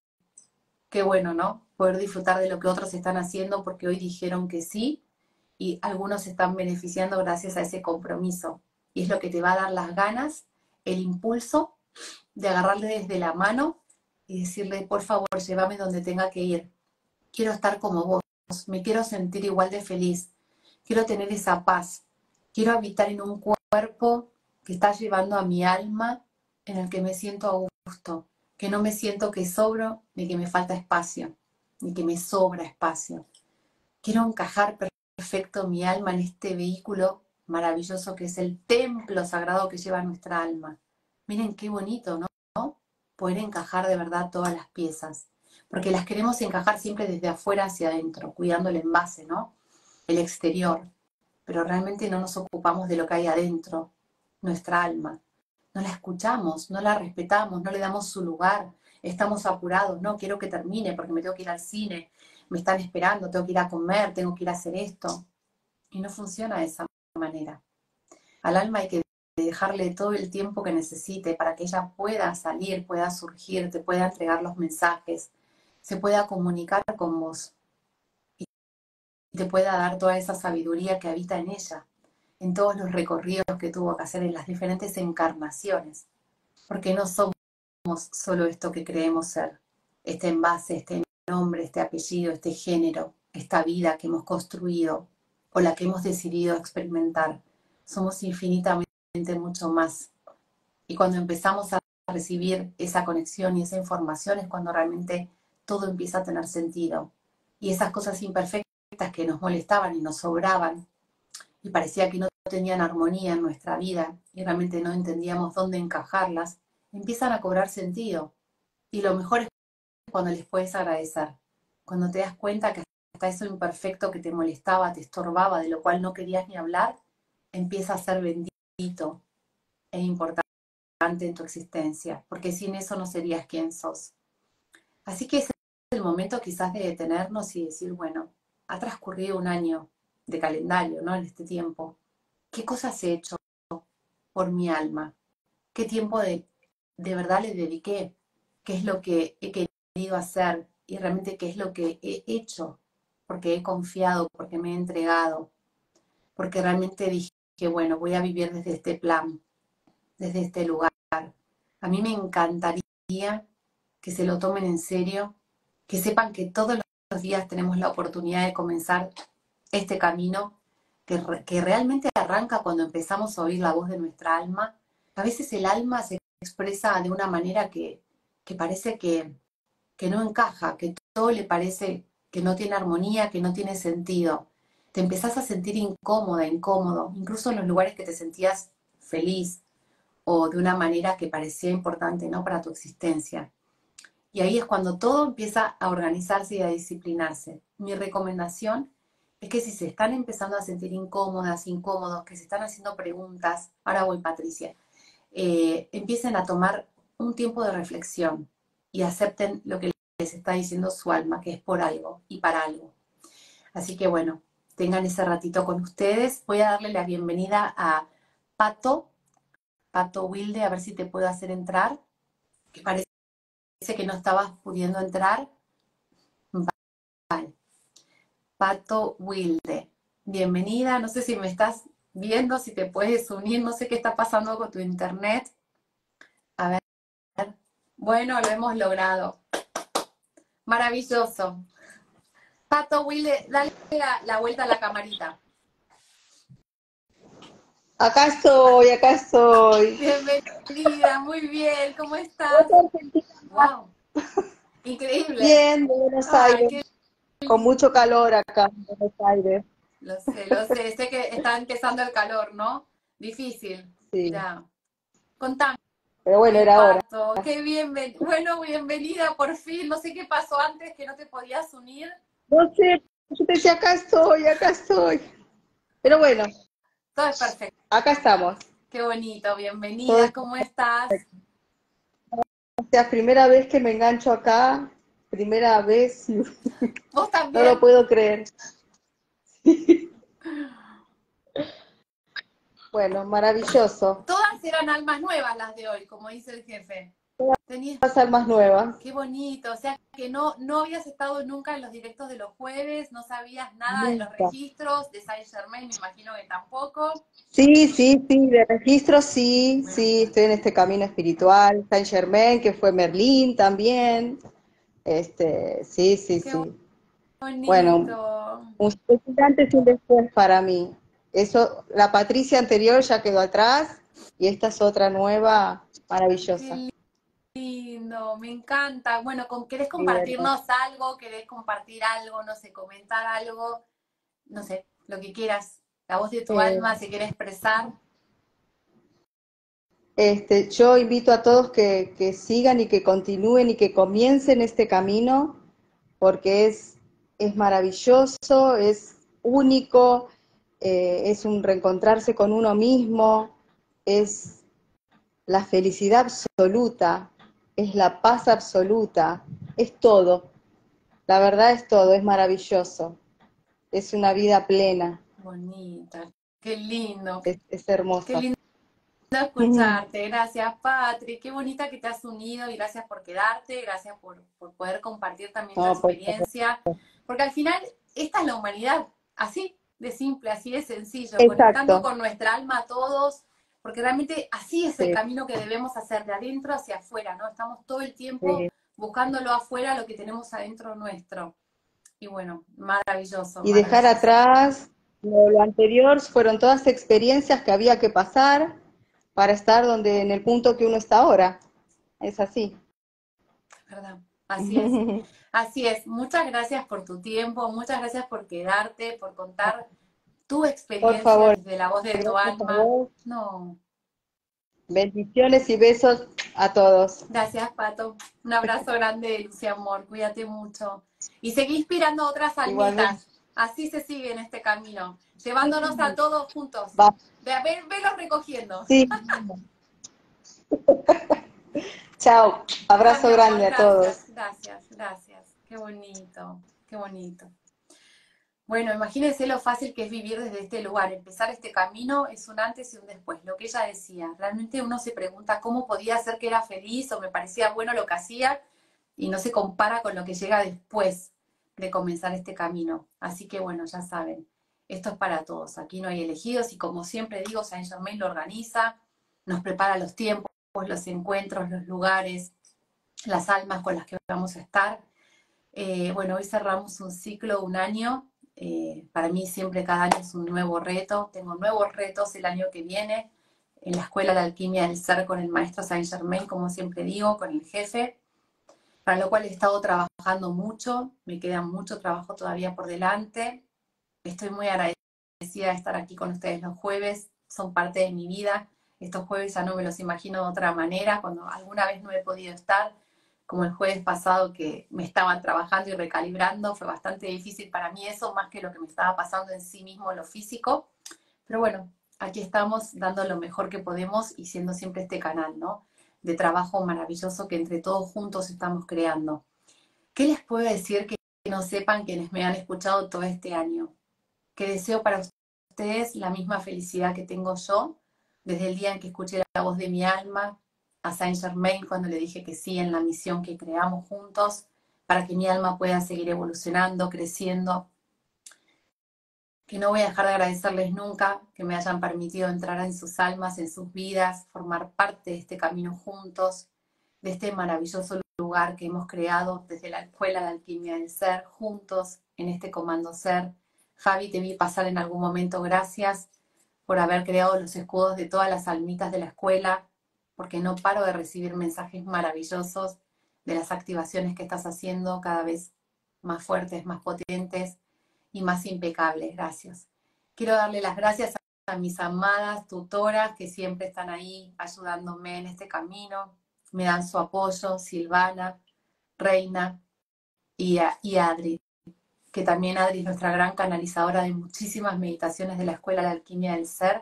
qué bueno, ¿no? Poder disfrutar de lo que otros están haciendo porque hoy dijeron que sí y algunos se están beneficiando gracias a ese compromiso. Y es lo que te va a dar las ganas, el impulso de agarrarle desde la mano y decirle, por favor, llévame donde tenga que ir. Quiero estar como vos, me quiero sentir igual de feliz, quiero tener esa paz, quiero habitar en un cuerpo que está llevando a mi alma, en el que me siento a gusto, que no me siento que sobro, ni que me falta espacio, ni que me sobra espacio. Quiero encajar perfecto mi alma en este vehículo maravilloso que es el templo sagrado que lleva nuestra alma. Miren qué bonito, ¿no? Poder encajar de verdad todas las piezas. Porque las queremos encajar siempre desde afuera hacia adentro, cuidando el envase, ¿no? El exterior. Pero realmente no nos ocupamos de lo que hay adentro, nuestra alma. No la escuchamos, no la respetamos, no le damos su lugar. Estamos apurados, no, quiero que termine porque me tengo que ir al cine, me están esperando, tengo que ir a comer, tengo que ir a hacer esto. Y no funciona de esa manera. Al alma hay que dejarle todo el tiempo que necesite para que ella pueda salir, pueda surgir, te pueda entregar los mensajes, se pueda comunicar con vos y te pueda dar toda esa sabiduría que habita en ella, en todos los recorridos que tuvo que hacer en las diferentes encarnaciones, porque no somos solo esto que creemos ser, este envase, este nombre, este apellido, este género, esta vida que hemos construido o la que hemos decidido experimentar. Somos infinitamente mucho más. Y cuando empezamos a recibir esa conexión y esa información es cuando realmente todo empieza a tener sentido. Y esas cosas imperfectas que nos molestaban y nos sobraban y parecía que no tenían armonía en nuestra vida y realmente no entendíamos dónde encajarlas, empiezan a cobrar sentido. Y lo mejor es cuando les puedes agradecer, cuando te das cuenta que hasta eso imperfecto que te molestaba, te estorbaba, de lo cual no querías ni hablar, empieza a ser bendito e importante en tu existencia, porque sin eso no serías quien sos. Así que es el momento quizás de detenernos y decir, bueno, ha transcurrido un año de calendario, ¿no? En este tiempo. ¿Qué cosas he hecho por mi alma? ¿Qué tiempo de verdad le dediqué? ¿Qué es lo que he querido hacer? Y realmente qué es lo que he hecho porque he confiado, porque me he entregado, porque realmente dije que bueno, voy a vivir desde este plan, desde este lugar. A mí me encantaría que se lo tomen en serio, que sepan que todos los días tenemos la oportunidad de comenzar este camino que realmente arranca cuando empezamos a oír la voz de nuestra alma. A veces el alma se expresa de una manera que parece que no encaja, que todo le parece que no tiene armonía, que no tiene sentido. Te empezás a sentir incómoda, incómodo, incluso en los lugares que te sentías feliz o de una manera que parecía importante, ¿no?, para tu existencia. Y ahí es cuando todo empieza a organizarse y a disciplinarse. Mi recomendación es que si se están empezando a sentir incómodas, incómodos, que se están haciendo preguntas, ahora voy, Patricia, empiecen a tomar un tiempo de reflexión y acepten lo que les está diciendo su alma, que es por algo y para algo. Así que bueno, tengan ese ratito con ustedes. Voy a darle la bienvenida a Pato Wilde, a ver si te puedo hacer entrar, que parece que no estabas pudiendo entrar. Vale. Pato Wilde, bienvenida. No sé si me estás viendo, si te puedes unir, no sé qué está pasando con tu internet. A ver. Bueno, lo hemos logrado. Maravilloso. Pato Wilde, dale la vuelta a la camarita. Acá estoy, acá estoy. Bienvenida, muy bien, ¿cómo estás? Wow, increíble. Bien, de Buenos Aires, con mucho calor acá en Buenos Aires. Lo sé que está empezando el calor, ¿no? Difícil. Sí. Ya. Contame, Pero bueno, era hora. Pato, qué bueno, bienvenida por fin. No sé qué pasó antes que no te podías unir. No sé, yo te decía, acá estoy. Pero bueno, Todo es perfecto. acá estamos. Qué bonito, bienvenida, ¿cómo estás? O sea, primera vez que me engancho acá, primera vez, ¿Vos no también? lo puedo creer. Bueno, maravilloso. Todas eran almas nuevas las de hoy, como dice el jefe. Tenías... Las almas nuevas. Qué bonito, o sea que no habías estado nunca en los directos de los jueves, no sabías nada de los registros, de Saint Germain me imagino que tampoco. Sí, de registro sí, estoy en este camino espiritual, Saint Germain, que fue Merlín también, sí. Bonito. Bueno, un antes y un después para mí. Eso, la Patricia anterior ya quedó atrás y esta es otra nueva, maravillosa. Qué lindo, me encanta. Bueno, ¿querés compartirnos algo? ¿Querés compartir algo? No sé, comentar algo, no sé, lo que quieras. La voz de tu alma se quiere expresar. Yo invito a todos que sigan y que continúen y que comiencen este camino, porque es maravilloso, es único, es un reencontrarse con uno mismo, es la felicidad absoluta, es la paz absoluta, es todo. La verdad es todo, es maravilloso. Es una vida plena. Bonita, qué lindo. Es hermosa. Qué lindo escucharte. Gracias, Patri. Qué bonita que te has unido y gracias por quedarte, gracias por poder compartir también tu experiencia. Porque al final, esta es la humanidad, así de simple, así de sencillo, conectando con nuestra alma a todos, porque realmente así es el camino que debemos hacer, de adentro hacia afuera, ¿no? Estamos todo el tiempo buscándolo afuera, lo que tenemos adentro nuestro. Y bueno, maravilloso. Y dejar atrás lo anterior, fueron todas experiencias que había que pasar para estar en el punto que uno está ahora. Es así. ¿Verdad? Así es. Así es. Muchas gracias por tu tiempo, muchas gracias por quedarte, por contar tu experiencia desde la voz de tu alma. No. Bendiciones y besos a todos. Gracias, Pato. Un abrazo grande, luz y amor. Cuídate mucho. Y seguí inspirando a otras almitas. Así se sigue en este camino, llevándonos a todos juntos. Velos recogiendo. Sí. Chao. Abrazo grande a todos. Gracias. Qué bonito, qué bonito. Bueno, imagínense lo fácil que es vivir desde este lugar. Empezar este camino es un antes y un después. Lo que ella decía, realmente uno se pregunta cómo podía ser que era feliz o me parecía bueno lo que hacía y no se compara con lo que llega después. de comenzar este camino. Así que bueno, ya saben, esto es para todos. Aquí no hay elegidos y como siempre digo, Saint Germain lo organiza, nos prepara los tiempos, los encuentros, los lugares, las almas con las que vamos a estar. Bueno, hoy cerramos un ciclo, un año. Para mí siempre cada año es un nuevo reto. Tengo nuevos retos el año que viene en la Escuela de Alquimia del Ser con el maestro Saint Germain, como siempre digo, con el jefe, para lo cual he estado trabajando mucho. Me queda mucho trabajo todavía por delante. Estoy muy agradecida de estar aquí con ustedes los jueves. Son parte de mi vida. Estos jueves ya no me los imagino de otra manera. Cuando alguna vez no he podido estar, como el jueves pasado que me estaban trabajando y recalibrando, fue bastante difícil para mí eso, más que lo que me estaba pasando en sí mismo, lo físico. Pero bueno, aquí estamos dando lo mejor que podemos y siendo siempre este canal, ¿no? De trabajo maravilloso que entre todos juntos estamos creando. ¿Qué les puedo decir que no sepan quienes me han escuchado todo este año? Que deseo para ustedes la misma felicidad que tengo yo, desde el día en que escuché la voz de mi alma, a Saint Germain cuando le dije que sí en la misión que creamos juntos, para que mi alma pueda seguir evolucionando, creciendo, que no voy a dejar de agradecerles nunca que me hayan permitido entrar en sus almas, en sus vidas, formar parte de este camino juntos, de este maravilloso lugar que hemos creado desde la Escuela de Alquimia del Ser, juntos en este Comando Ser. Javi, te vi pasar en algún momento, gracias por haber creado los escudos de todas las almitas de la escuela, porque no paro de recibir mensajes maravillosos de las activaciones que estás haciendo, cada vez más fuertes, más potentes y más impecables. Gracias. Quiero darle las gracias a mis amadas tutoras que siempre están ahí ayudándome en este camino, me dan su apoyo, Silvana, Reina y Adri, que también Adri es nuestra gran canalizadora de muchísimas meditaciones de la Escuela de Alquimia del Ser.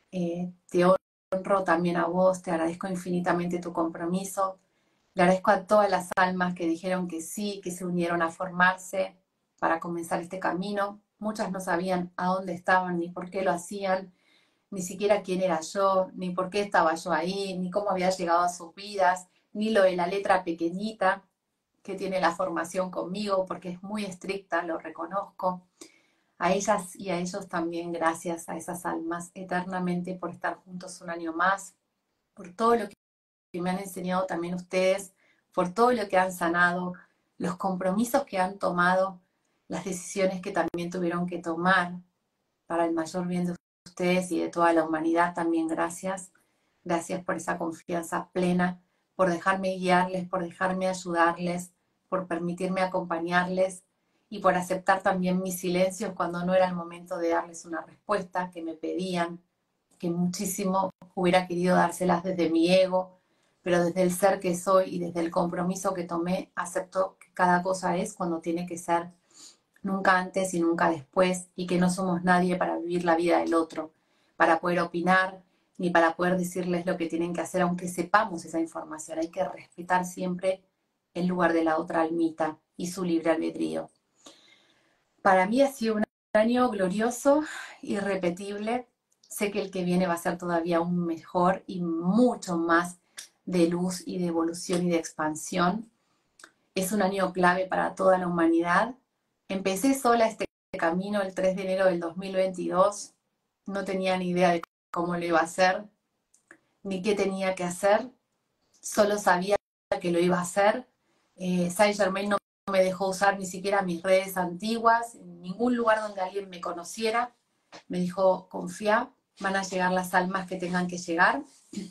Te honro también a vos, te agradezco infinitamente tu compromiso. Le agradezco a todas las almas que dijeron que sí, que se unieron a formarse para comenzar este camino. Muchas no sabían a dónde estaban, ni por qué lo hacían, ni siquiera quién era yo, ni por qué estaba yo ahí, ni cómo había llegado a sus vidas, ni lo de la letra pequeñita que tiene la formación conmigo, porque es muy estricta, lo reconozco. A ellas y a ellos también gracias, a esas almas eternamente por estar juntos un año más, por todo lo que me han enseñado también ustedes, por todo lo que han sanado, los compromisos que han tomado, las decisiones que también tuvieron que tomar para el mayor bien de ustedes y de toda la humanidad también. Gracias. Gracias por esa confianza plena, por dejarme guiarles, por dejarme ayudarles, por permitirme acompañarles y por aceptar también mis silencios cuando no era el momento de darles una respuesta que me pedían, que muchísimo hubiera querido dárselas desde mi ego, pero desde el ser que soy y desde el compromiso que tomé, acepto que cada cosa es cuando tiene que ser, nunca antes y nunca después, y que no somos nadie para vivir la vida del otro, para poder opinar, ni para poder decirles lo que tienen que hacer, aunque sepamos esa información. Hay que respetar siempre el lugar de la otra almita y su libre albedrío. Para mí ha sido un año glorioso, irrepetible. Sé que el que viene va a ser todavía aún mejor y mucho más de luz y de evolución y de expansión. Es un año clave para toda la humanidad. Empecé sola este camino el 3 de enero del 2022. No tenía ni idea de cómo lo iba a hacer, ni qué tenía que hacer. Solo sabía que lo iba a hacer. Saint Germain no me dejó usar ni siquiera mis redes antiguas, en ningún lugar donde alguien me conociera. Me dijo, confía, van a llegar las almas que tengan que llegar,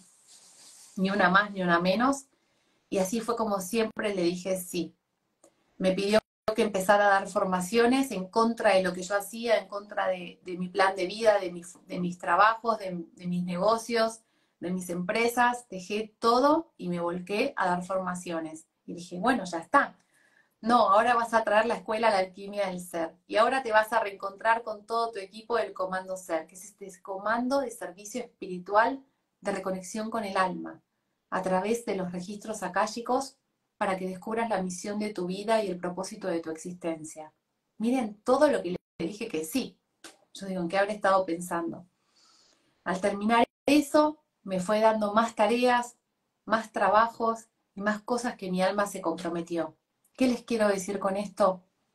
ni una más ni una menos. Y así fue como siempre le dije sí. Me pidió que empezara a dar formaciones en contra de lo que yo hacía, en contra de mi plan de vida, de mis trabajos, de mis negocios, de mis empresas. Dejé todo y me volqué a dar formaciones. Y dije, bueno, ya está. No, ahora vas a traer la escuela a la alquimia del ser. Y ahora te vas a reencontrar con todo tu equipo del Comando Ser, que es este comando de servicio espiritual de reconexión con el alma, a través de los registros akáshicos, para que descubras la misión de tu vida y el propósito de tu existencia. Miren todo lo que le dije que sí. Yo digo, ¿en qué habré estado pensando? Al terminar eso, me fue dando más tareas, más trabajos y más cosas que mi alma se comprometió. ¿Qué les quiero decir con esto?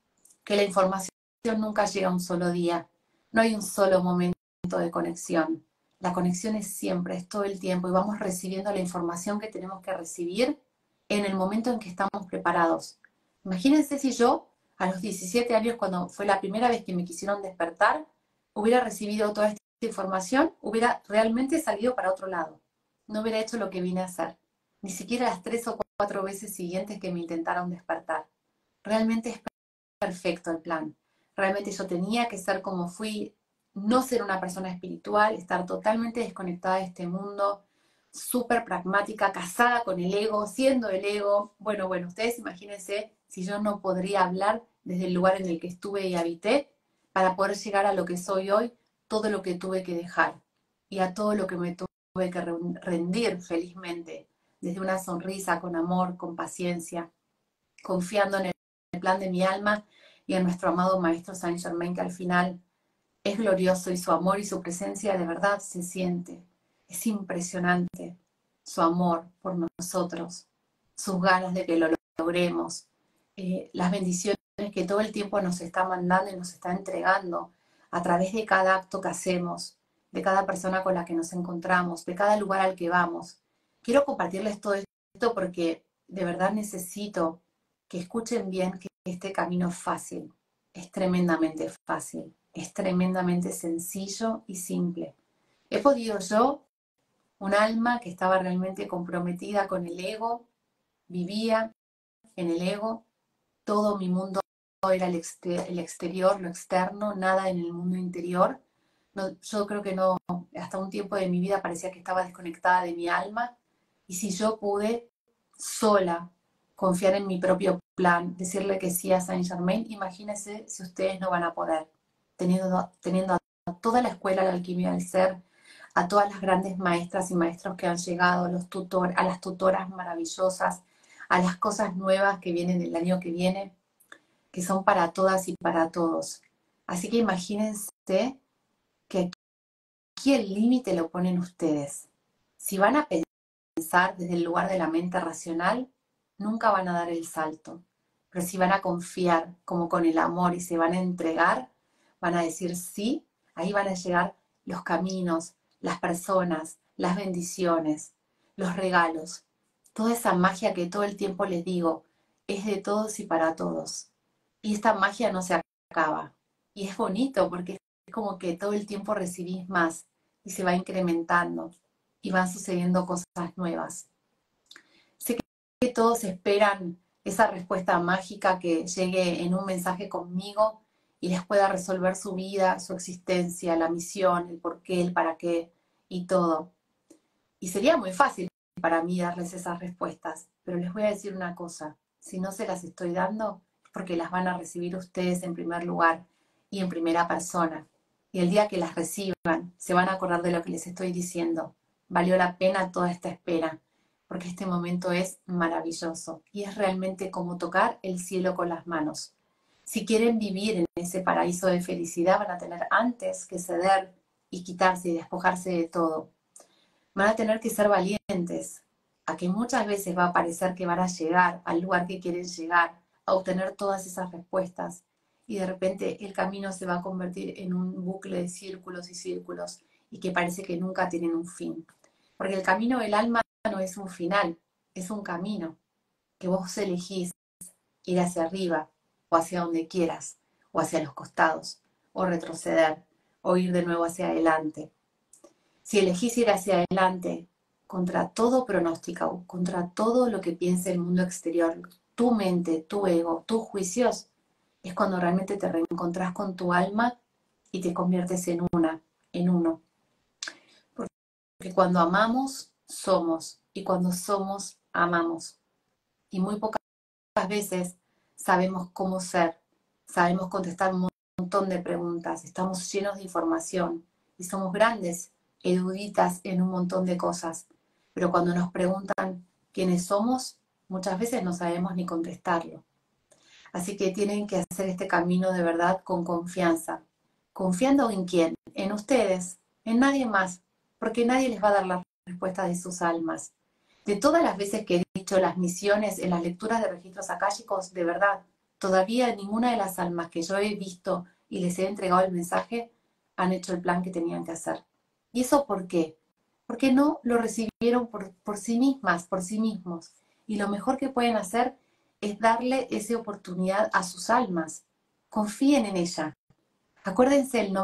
que la información nunca llega a un solo día, no hay un solo momento de conexión. La conexión es siempre, es todo el tiempo, y vamos recibiendo la información que tenemos que recibir en el momento en que estamos preparados. Imagínense si yo, a los 17 años, cuando fue la primera vez que me quisieron despertar, hubiera recibido toda esta información, hubiera realmente salido para otro lado. No hubiera hecho lo que vine a hacer, ni siquiera las 3 o 4 veces siguientes que me intentaron despertar. Realmente es perfecto el plan. Realmente yo tenía que ser como fui, no ser una persona espiritual, estar totalmente desconectada de este mundo, súper pragmática, casada con el ego, siendo el ego. Bueno, ustedes imagínense si yo no podría hablar desde el lugar en el que estuve y habité para poder llegar a lo que soy hoy, todo lo que tuve que dejar y a todo lo que me tuve que rendir felizmente, desde una sonrisa, con amor, con paciencia, confiando en el plan de mi alma y en nuestro amado Maestro Saint Germain, que al final es glorioso, y su amor y su presencia de verdad se siente. Es impresionante su amor por nosotros, sus ganas de que lo logremos, las bendiciones que todo el tiempo nos está mandando y nos está entregando a través de cada acto que hacemos, de cada persona con la que nos encontramos, de cada lugar al que vamos. Quiero compartirles todo esto porque de verdad necesito que escuchen bien que este camino es fácil, es tremendamente fácil, es tremendamente sencillo y simple. He podido yo, un alma que estaba realmente comprometida con el ego, vivía en el ego, todo mi mundo era el exterior, lo externo, nada en el mundo interior. No, yo creo que no, hasta un tiempo de mi vida parecía que estaba desconectada de mi alma, y si yo pude sola confiar en mi propio plan, decirle que sí a Saint Germain, imagínense si ustedes no van a poder, teniendo a toda la escuela de alquimia del ser, a todas las grandes maestras y maestros que han llegado, a las tutoras maravillosas, a las cosas nuevas que vienen el año que viene, que son para todas y para todos. Así que imagínense que aquí el límite lo ponen ustedes. Si van a pensar desde el lugar de la mente racional, nunca van a dar el salto. Pero si van a confiar como con el amor y se van a entregar, van a decir sí, ahí van a llegar los caminos, las personas, las bendiciones, los regalos, toda esa magia que todo el tiempo les digo, es de todos y para todos. Y esta magia no se acaba. Y es bonito porque es como que todo el tiempo recibís más y se va incrementando y van sucediendo cosas nuevas. Sé que todos esperan esa respuesta mágica que llegue en un mensaje conmigo y les pueda resolver su vida, su existencia, la misión, el por qué, el para qué y todo. Y sería muy fácil para mí darles esas respuestas, pero les voy a decir una cosa, si no se las estoy dando es porque las van a recibir ustedes en primer lugar y en primera persona. Y el día que las reciban, se van a acordar de lo que les estoy diciendo. Valió la pena toda esta espera, porque este momento es maravilloso y es realmente como tocar el cielo con las manos. Si quieren vivir en ese paraíso de felicidad, van a tener antes que ceder y quitarse y despojarse de todo. Van a tener que ser valientes, a que muchas veces va a parecer que van a llegar al lugar que quieren llegar, a obtener todas esas respuestas, y de repente el camino se va a convertir en un bucle de círculos y círculos, y que parece que nunca tienen un fin. Porque el camino del alma no es un final, es un camino que vos elegís ir hacia arriba, o hacia donde quieras, o hacia los costados, o retroceder, o ir de nuevo hacia adelante. Si elegís ir hacia adelante, contra todo pronóstico, contra todo lo que piense el mundo exterior, tu mente, tu ego, tus juicios, es cuando realmente te reencontrás con tu alma y te conviertes en uno. Porque cuando amamos, somos, y cuando somos, amamos. Y muy pocas veces sabemos cómo ser, sabemos contestar un montón de preguntas, estamos llenos de información y somos grandes, eruditas en un montón de cosas, pero cuando nos preguntan quiénes somos, muchas veces no sabemos ni contestarlo. Así que tienen que hacer este camino de verdad con confianza. ¿Confiando en quién? En ustedes, en nadie más, porque nadie les va a dar la respuesta de sus almas. De todas las veces que he dicho las misiones en las lecturas de registros akáshicos, de verdad, todavía ninguna de las almas que yo he visto y les he entregado el mensaje han hecho el plan que tenían que hacer. ¿Y eso por qué? Porque no lo recibieron por sí mismas, por sí mismos. Y lo mejor que pueden hacer es darle esa oportunidad a sus almas. Confíen en ella. Acuérdense, el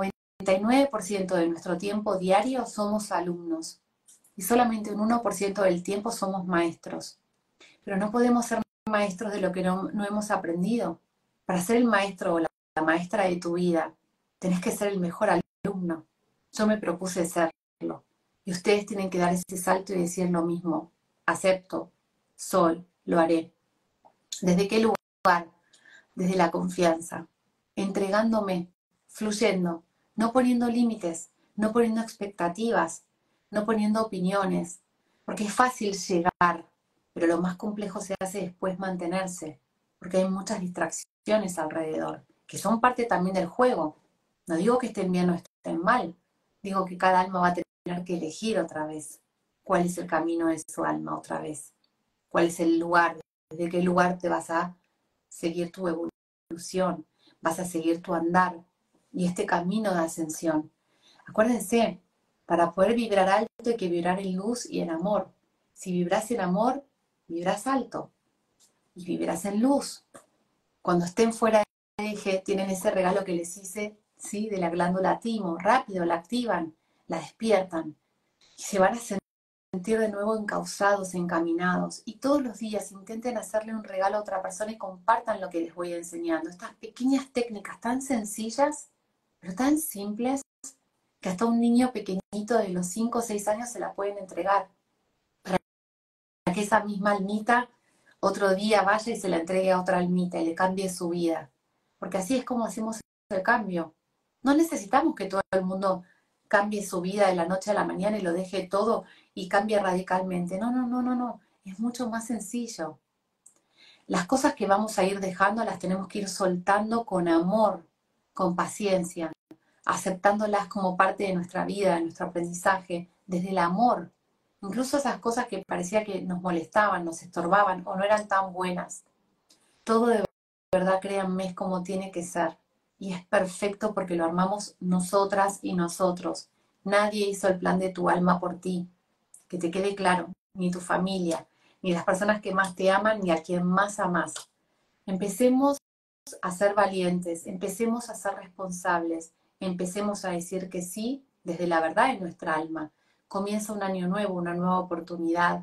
99% de nuestro tiempo diario somos alumnos y solamente un 1% del tiempo somos maestros. Pero no podemos ser maestros de lo que no hemos aprendido. Para ser el maestro o la maestra de tu vida, tenés que ser el mejor alumno. Yo me propuse serlo. Y ustedes tienen que dar ese salto y decir lo mismo. Acepto, soy, lo haré. ¿Desde qué lugar? Desde la confianza. Entregándome, fluyendo, no poniendo límites, no poniendo expectativas, no poniendo opiniones. Porque es fácil llegar, pero lo más complejo se hace después mantenerse. Porque hay muchas distracciones alrededor, que son parte también del juego. No digo que estén bien o estén mal. Digo que cada alma va a tener que elegir otra vez cuál es el camino de su alma otra vez. Cuál es el lugar, desde qué lugar te vas a seguir tu evolución, vas a seguir tu andar y este camino de ascensión. Acuérdense, para poder vibrar alto hay que vibrar en luz y en amor. Si vibras en amor, vibras alto y vibras en luz. Cuando estén fuera de eje, tienen ese regalo que les hice, ¿sí? De la glándula timo. Rápido la activan, la despiertan y se van a sentir de nuevo encausados, encaminados. Y todos los días intenten hacerle un regalo a otra persona y compartan lo que les voy enseñando. Estas pequeñas técnicas tan sencillas, pero tan simples, que hasta un niño pequeñito de los 5 o 6 años se la pueden entregar. Para que esa misma almita otro día vaya y se la entregue a otra almita y le cambie su vida. Porque así es como hacemos el cambio. No necesitamos que todo el mundo cambie su vida de la noche a la mañana y lo deje todo y cambie radicalmente. No, no, no, no, no. Es mucho más sencillo. Las cosas que vamos a ir dejando las tenemos que ir soltando con amor, con paciencia, aceptándolas como parte de nuestra vida, de nuestro aprendizaje, desde el amor. Incluso esas cosas que parecía que nos molestaban, nos estorbaban o no eran tan buenas. Todo de verdad, créanme, es como tiene que ser. Y es perfecto porque lo armamos nosotras y nosotros. Nadie hizo el plan de tu alma por ti. Que te quede claro, ni tu familia, ni las personas que más te aman, ni a quien más amas. Empecemos a ser valientes, empecemos a ser responsables, empecemos a decir que sí desde la verdad en nuestra alma. Comienza un año nuevo, una nueva oportunidad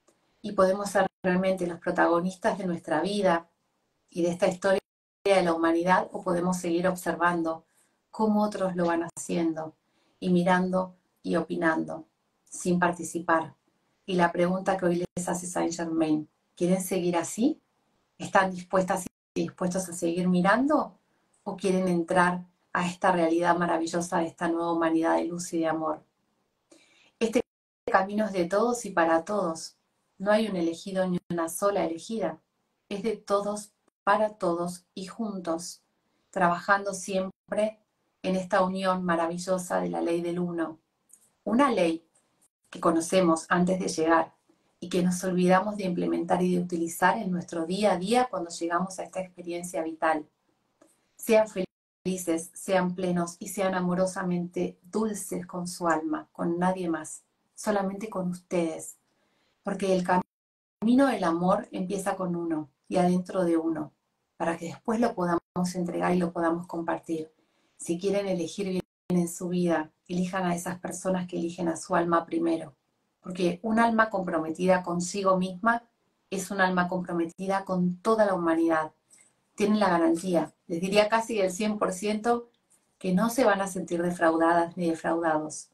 y podemos ser realmente los protagonistas de nuestra vida y de esta historia de la humanidad, o podemos seguir observando cómo otros lo van haciendo y mirando y opinando sin participar. Y la pregunta que hoy les hace Saint Germain, ¿quieren seguir así? ¿Están dispuestas y dispuestos a seguir mirando? ¿O quieren entrar a esta realidad maravillosa de esta nueva humanidad de luz y de amor? Este camino es de todos y para todos. No hay un elegido ni una sola elegida. Es de todos, para todos y juntos, trabajando siempre en esta unión maravillosa de la ley del uno. Una ley que conocemos antes de llegar y que nos olvidamos de implementar y de utilizar en nuestro día a día cuando llegamos a esta experiencia vital. Sean felices, sean plenos y sean amorosamente dulces con su alma, con nadie más, solamente con ustedes. Porque el camino del amor empieza con uno y adentro de uno, para que después lo podamos entregar y lo podamos compartir. Si quieren elegir bien en su vida, elijan a esas personas que eligen a su alma primero. Porque un alma comprometida consigo misma es un alma comprometida con toda la humanidad. Tienen la garantía, les diría casi el 100%, que no se van a sentir defraudadas ni defraudados.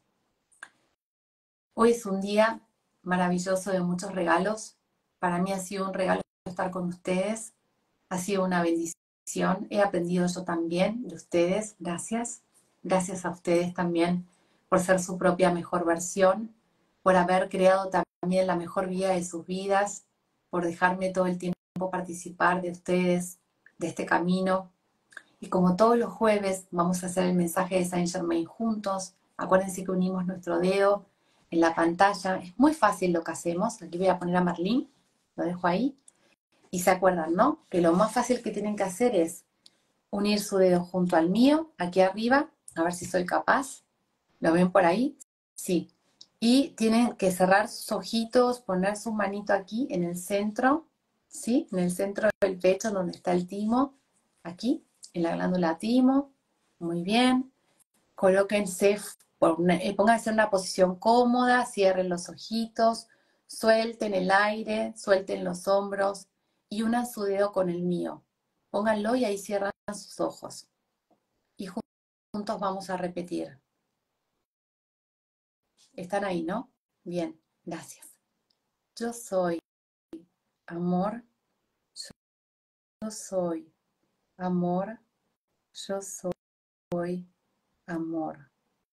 Hoy es un día maravilloso de muchos regalos. Para mí ha sido un regalo estar con ustedes. Ha sido una bendición. He aprendido yo también de ustedes. Gracias. Gracias a ustedes también por ser su propia mejor versión, por haber creado también la mejor vida de sus vidas, por dejarme todo el tiempo participar de ustedes, de este camino. Y como todos los jueves vamos a hacer el mensaje de Saint Germain juntos. Acuérdense que unimos nuestro dedo en la pantalla. Es muy fácil lo que hacemos. Aquí voy a poner a Marlene, lo dejo ahí. Y se acuerdan, ¿no? Que lo más fácil que tienen que hacer es unir su dedo junto al mío, aquí arriba, a ver si soy capaz. ¿Lo ven por ahí? Sí. Y tienen que cerrar sus ojitos, poner su manito aquí en el centro, ¿sí? En el centro del pecho donde está el timo, aquí, en la glándula timo. Muy bien. Colóquense, pónganse en una posición cómoda, cierren los ojitos, suelten el aire, suelten los hombros y unan su dedo con el mío. Pónganlo y ahí cierran sus ojos. Y juntos vamos a repetir. ¿Están ahí, no? Bien, gracias. Yo soy amor, yo soy amor, yo soy amor.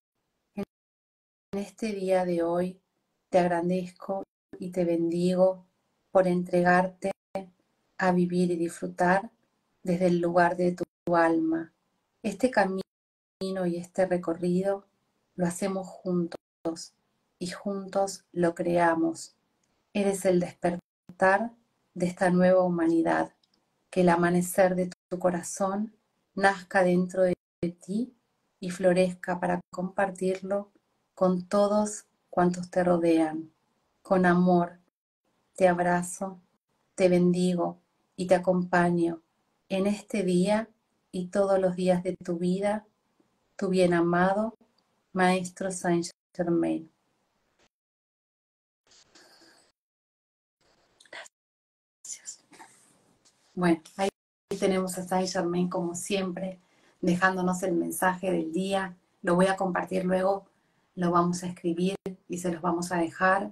En este día de hoy te agradezco y te bendigo por entregarte a vivir y disfrutar desde el lugar de tu alma. Este camino y este recorrido lo hacemos juntos y juntos lo creamos. Eres el despertar de esta nueva humanidad, que el amanecer de tu corazón nazca dentro de ti y florezca para compartirlo con todos cuantos te rodean. Con amor te abrazo, te bendigo y te acompaño en este día y todos los días de tu vida, tu bien amado Maestro Saint Germain. Gracias. Bueno, ahí tenemos a Saint Germain como siempre, dejándonos el mensaje del día. Lo voy a compartir luego, lo vamos a escribir y se los vamos a dejar.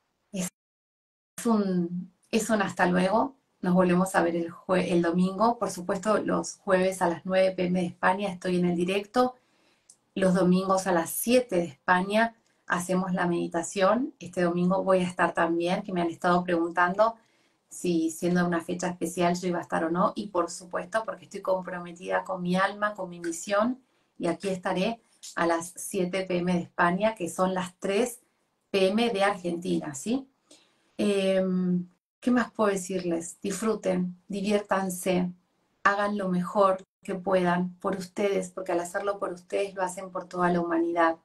Es un hasta luego. Nos volvemos a ver el domingo. Por supuesto, los jueves a las 9 p.m. de España estoy en el directo. Los domingos a las 7 de España hacemos la meditación. Este domingo voy a estar también, que me han estado preguntando si siendo una fecha especial yo iba a estar o no. Y por supuesto, porque estoy comprometida con mi alma, con mi misión. Y aquí estaré a las 7 p.m. de España, que son las 3 p.m. de Argentina, ¿sí? ¿Qué más puedo decirles? Disfruten, diviértanse, hagan lo mejor que puedan por ustedes, porque al hacerlo por ustedes lo hacen por toda la humanidad.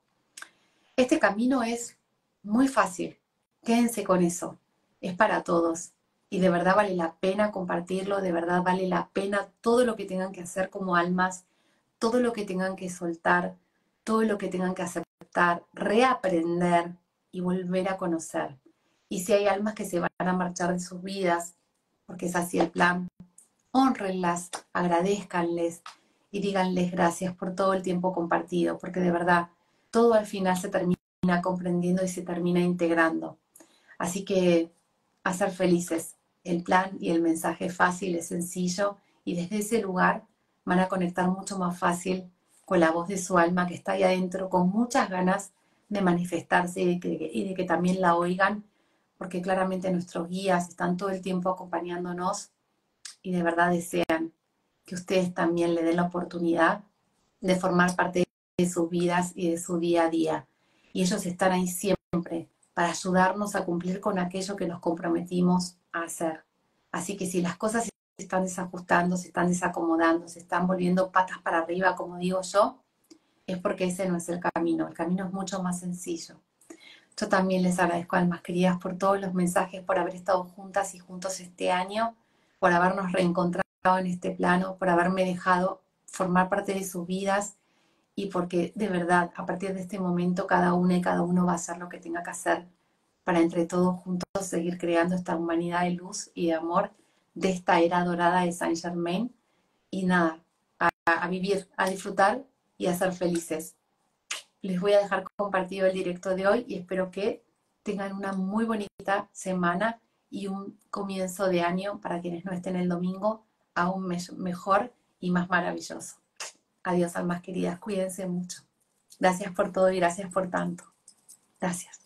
Este camino es muy fácil, quédense con eso, es para todos y de verdad vale la pena compartirlo, de verdad vale la pena todo lo que tengan que hacer como almas, todo lo que tengan que soltar, todo lo que tengan que aceptar, reaprender y volver a conocer. Y si hay almas que se van a marchar de sus vidas, porque es así el plan, hónrenlas, agradézcanles y díganles gracias por todo el tiempo compartido, porque de verdad todo al final se termina comprendiendo y se termina integrando. Así que a ser felices. El plan y el mensaje es fácil, es sencillo y desde ese lugar van a conectar mucho más fácil con la voz de su alma que está ahí adentro, con muchas ganas de manifestarse y de que también la oigan, porque claramente nuestros guías están todo el tiempo acompañándonos y de verdad desean que ustedes también le den la oportunidad de formar parte de sus vidas y de su día a día. Y ellos están ahí siempre para ayudarnos a cumplir con aquello que nos comprometimos a hacer. Así que si las cosas se están desajustando, se están desacomodando, se están volviendo patas para arriba, como digo yo, es porque ese no es el camino es mucho más sencillo. Yo también les agradezco, almas queridas, por todos los mensajes, por haber estado juntas y juntos este año, por habernos reencontrado en este plano, por haberme dejado formar parte de sus vidas y porque de verdad, a partir de este momento, cada una y cada uno va a hacer lo que tenga que hacer para entre todos juntos seguir creando esta humanidad de luz y de amor de esta era dorada de Saint Germain. Y nada, a vivir, a disfrutar y a ser felices. Les voy a dejar compartido el directo de hoy y espero que tengan una muy bonita semana y un comienzo de año para quienes no estén el domingo aún mejor y más maravilloso. Adiós, almas queridas, cuídense mucho. Gracias por todo y gracias por tanto. Gracias.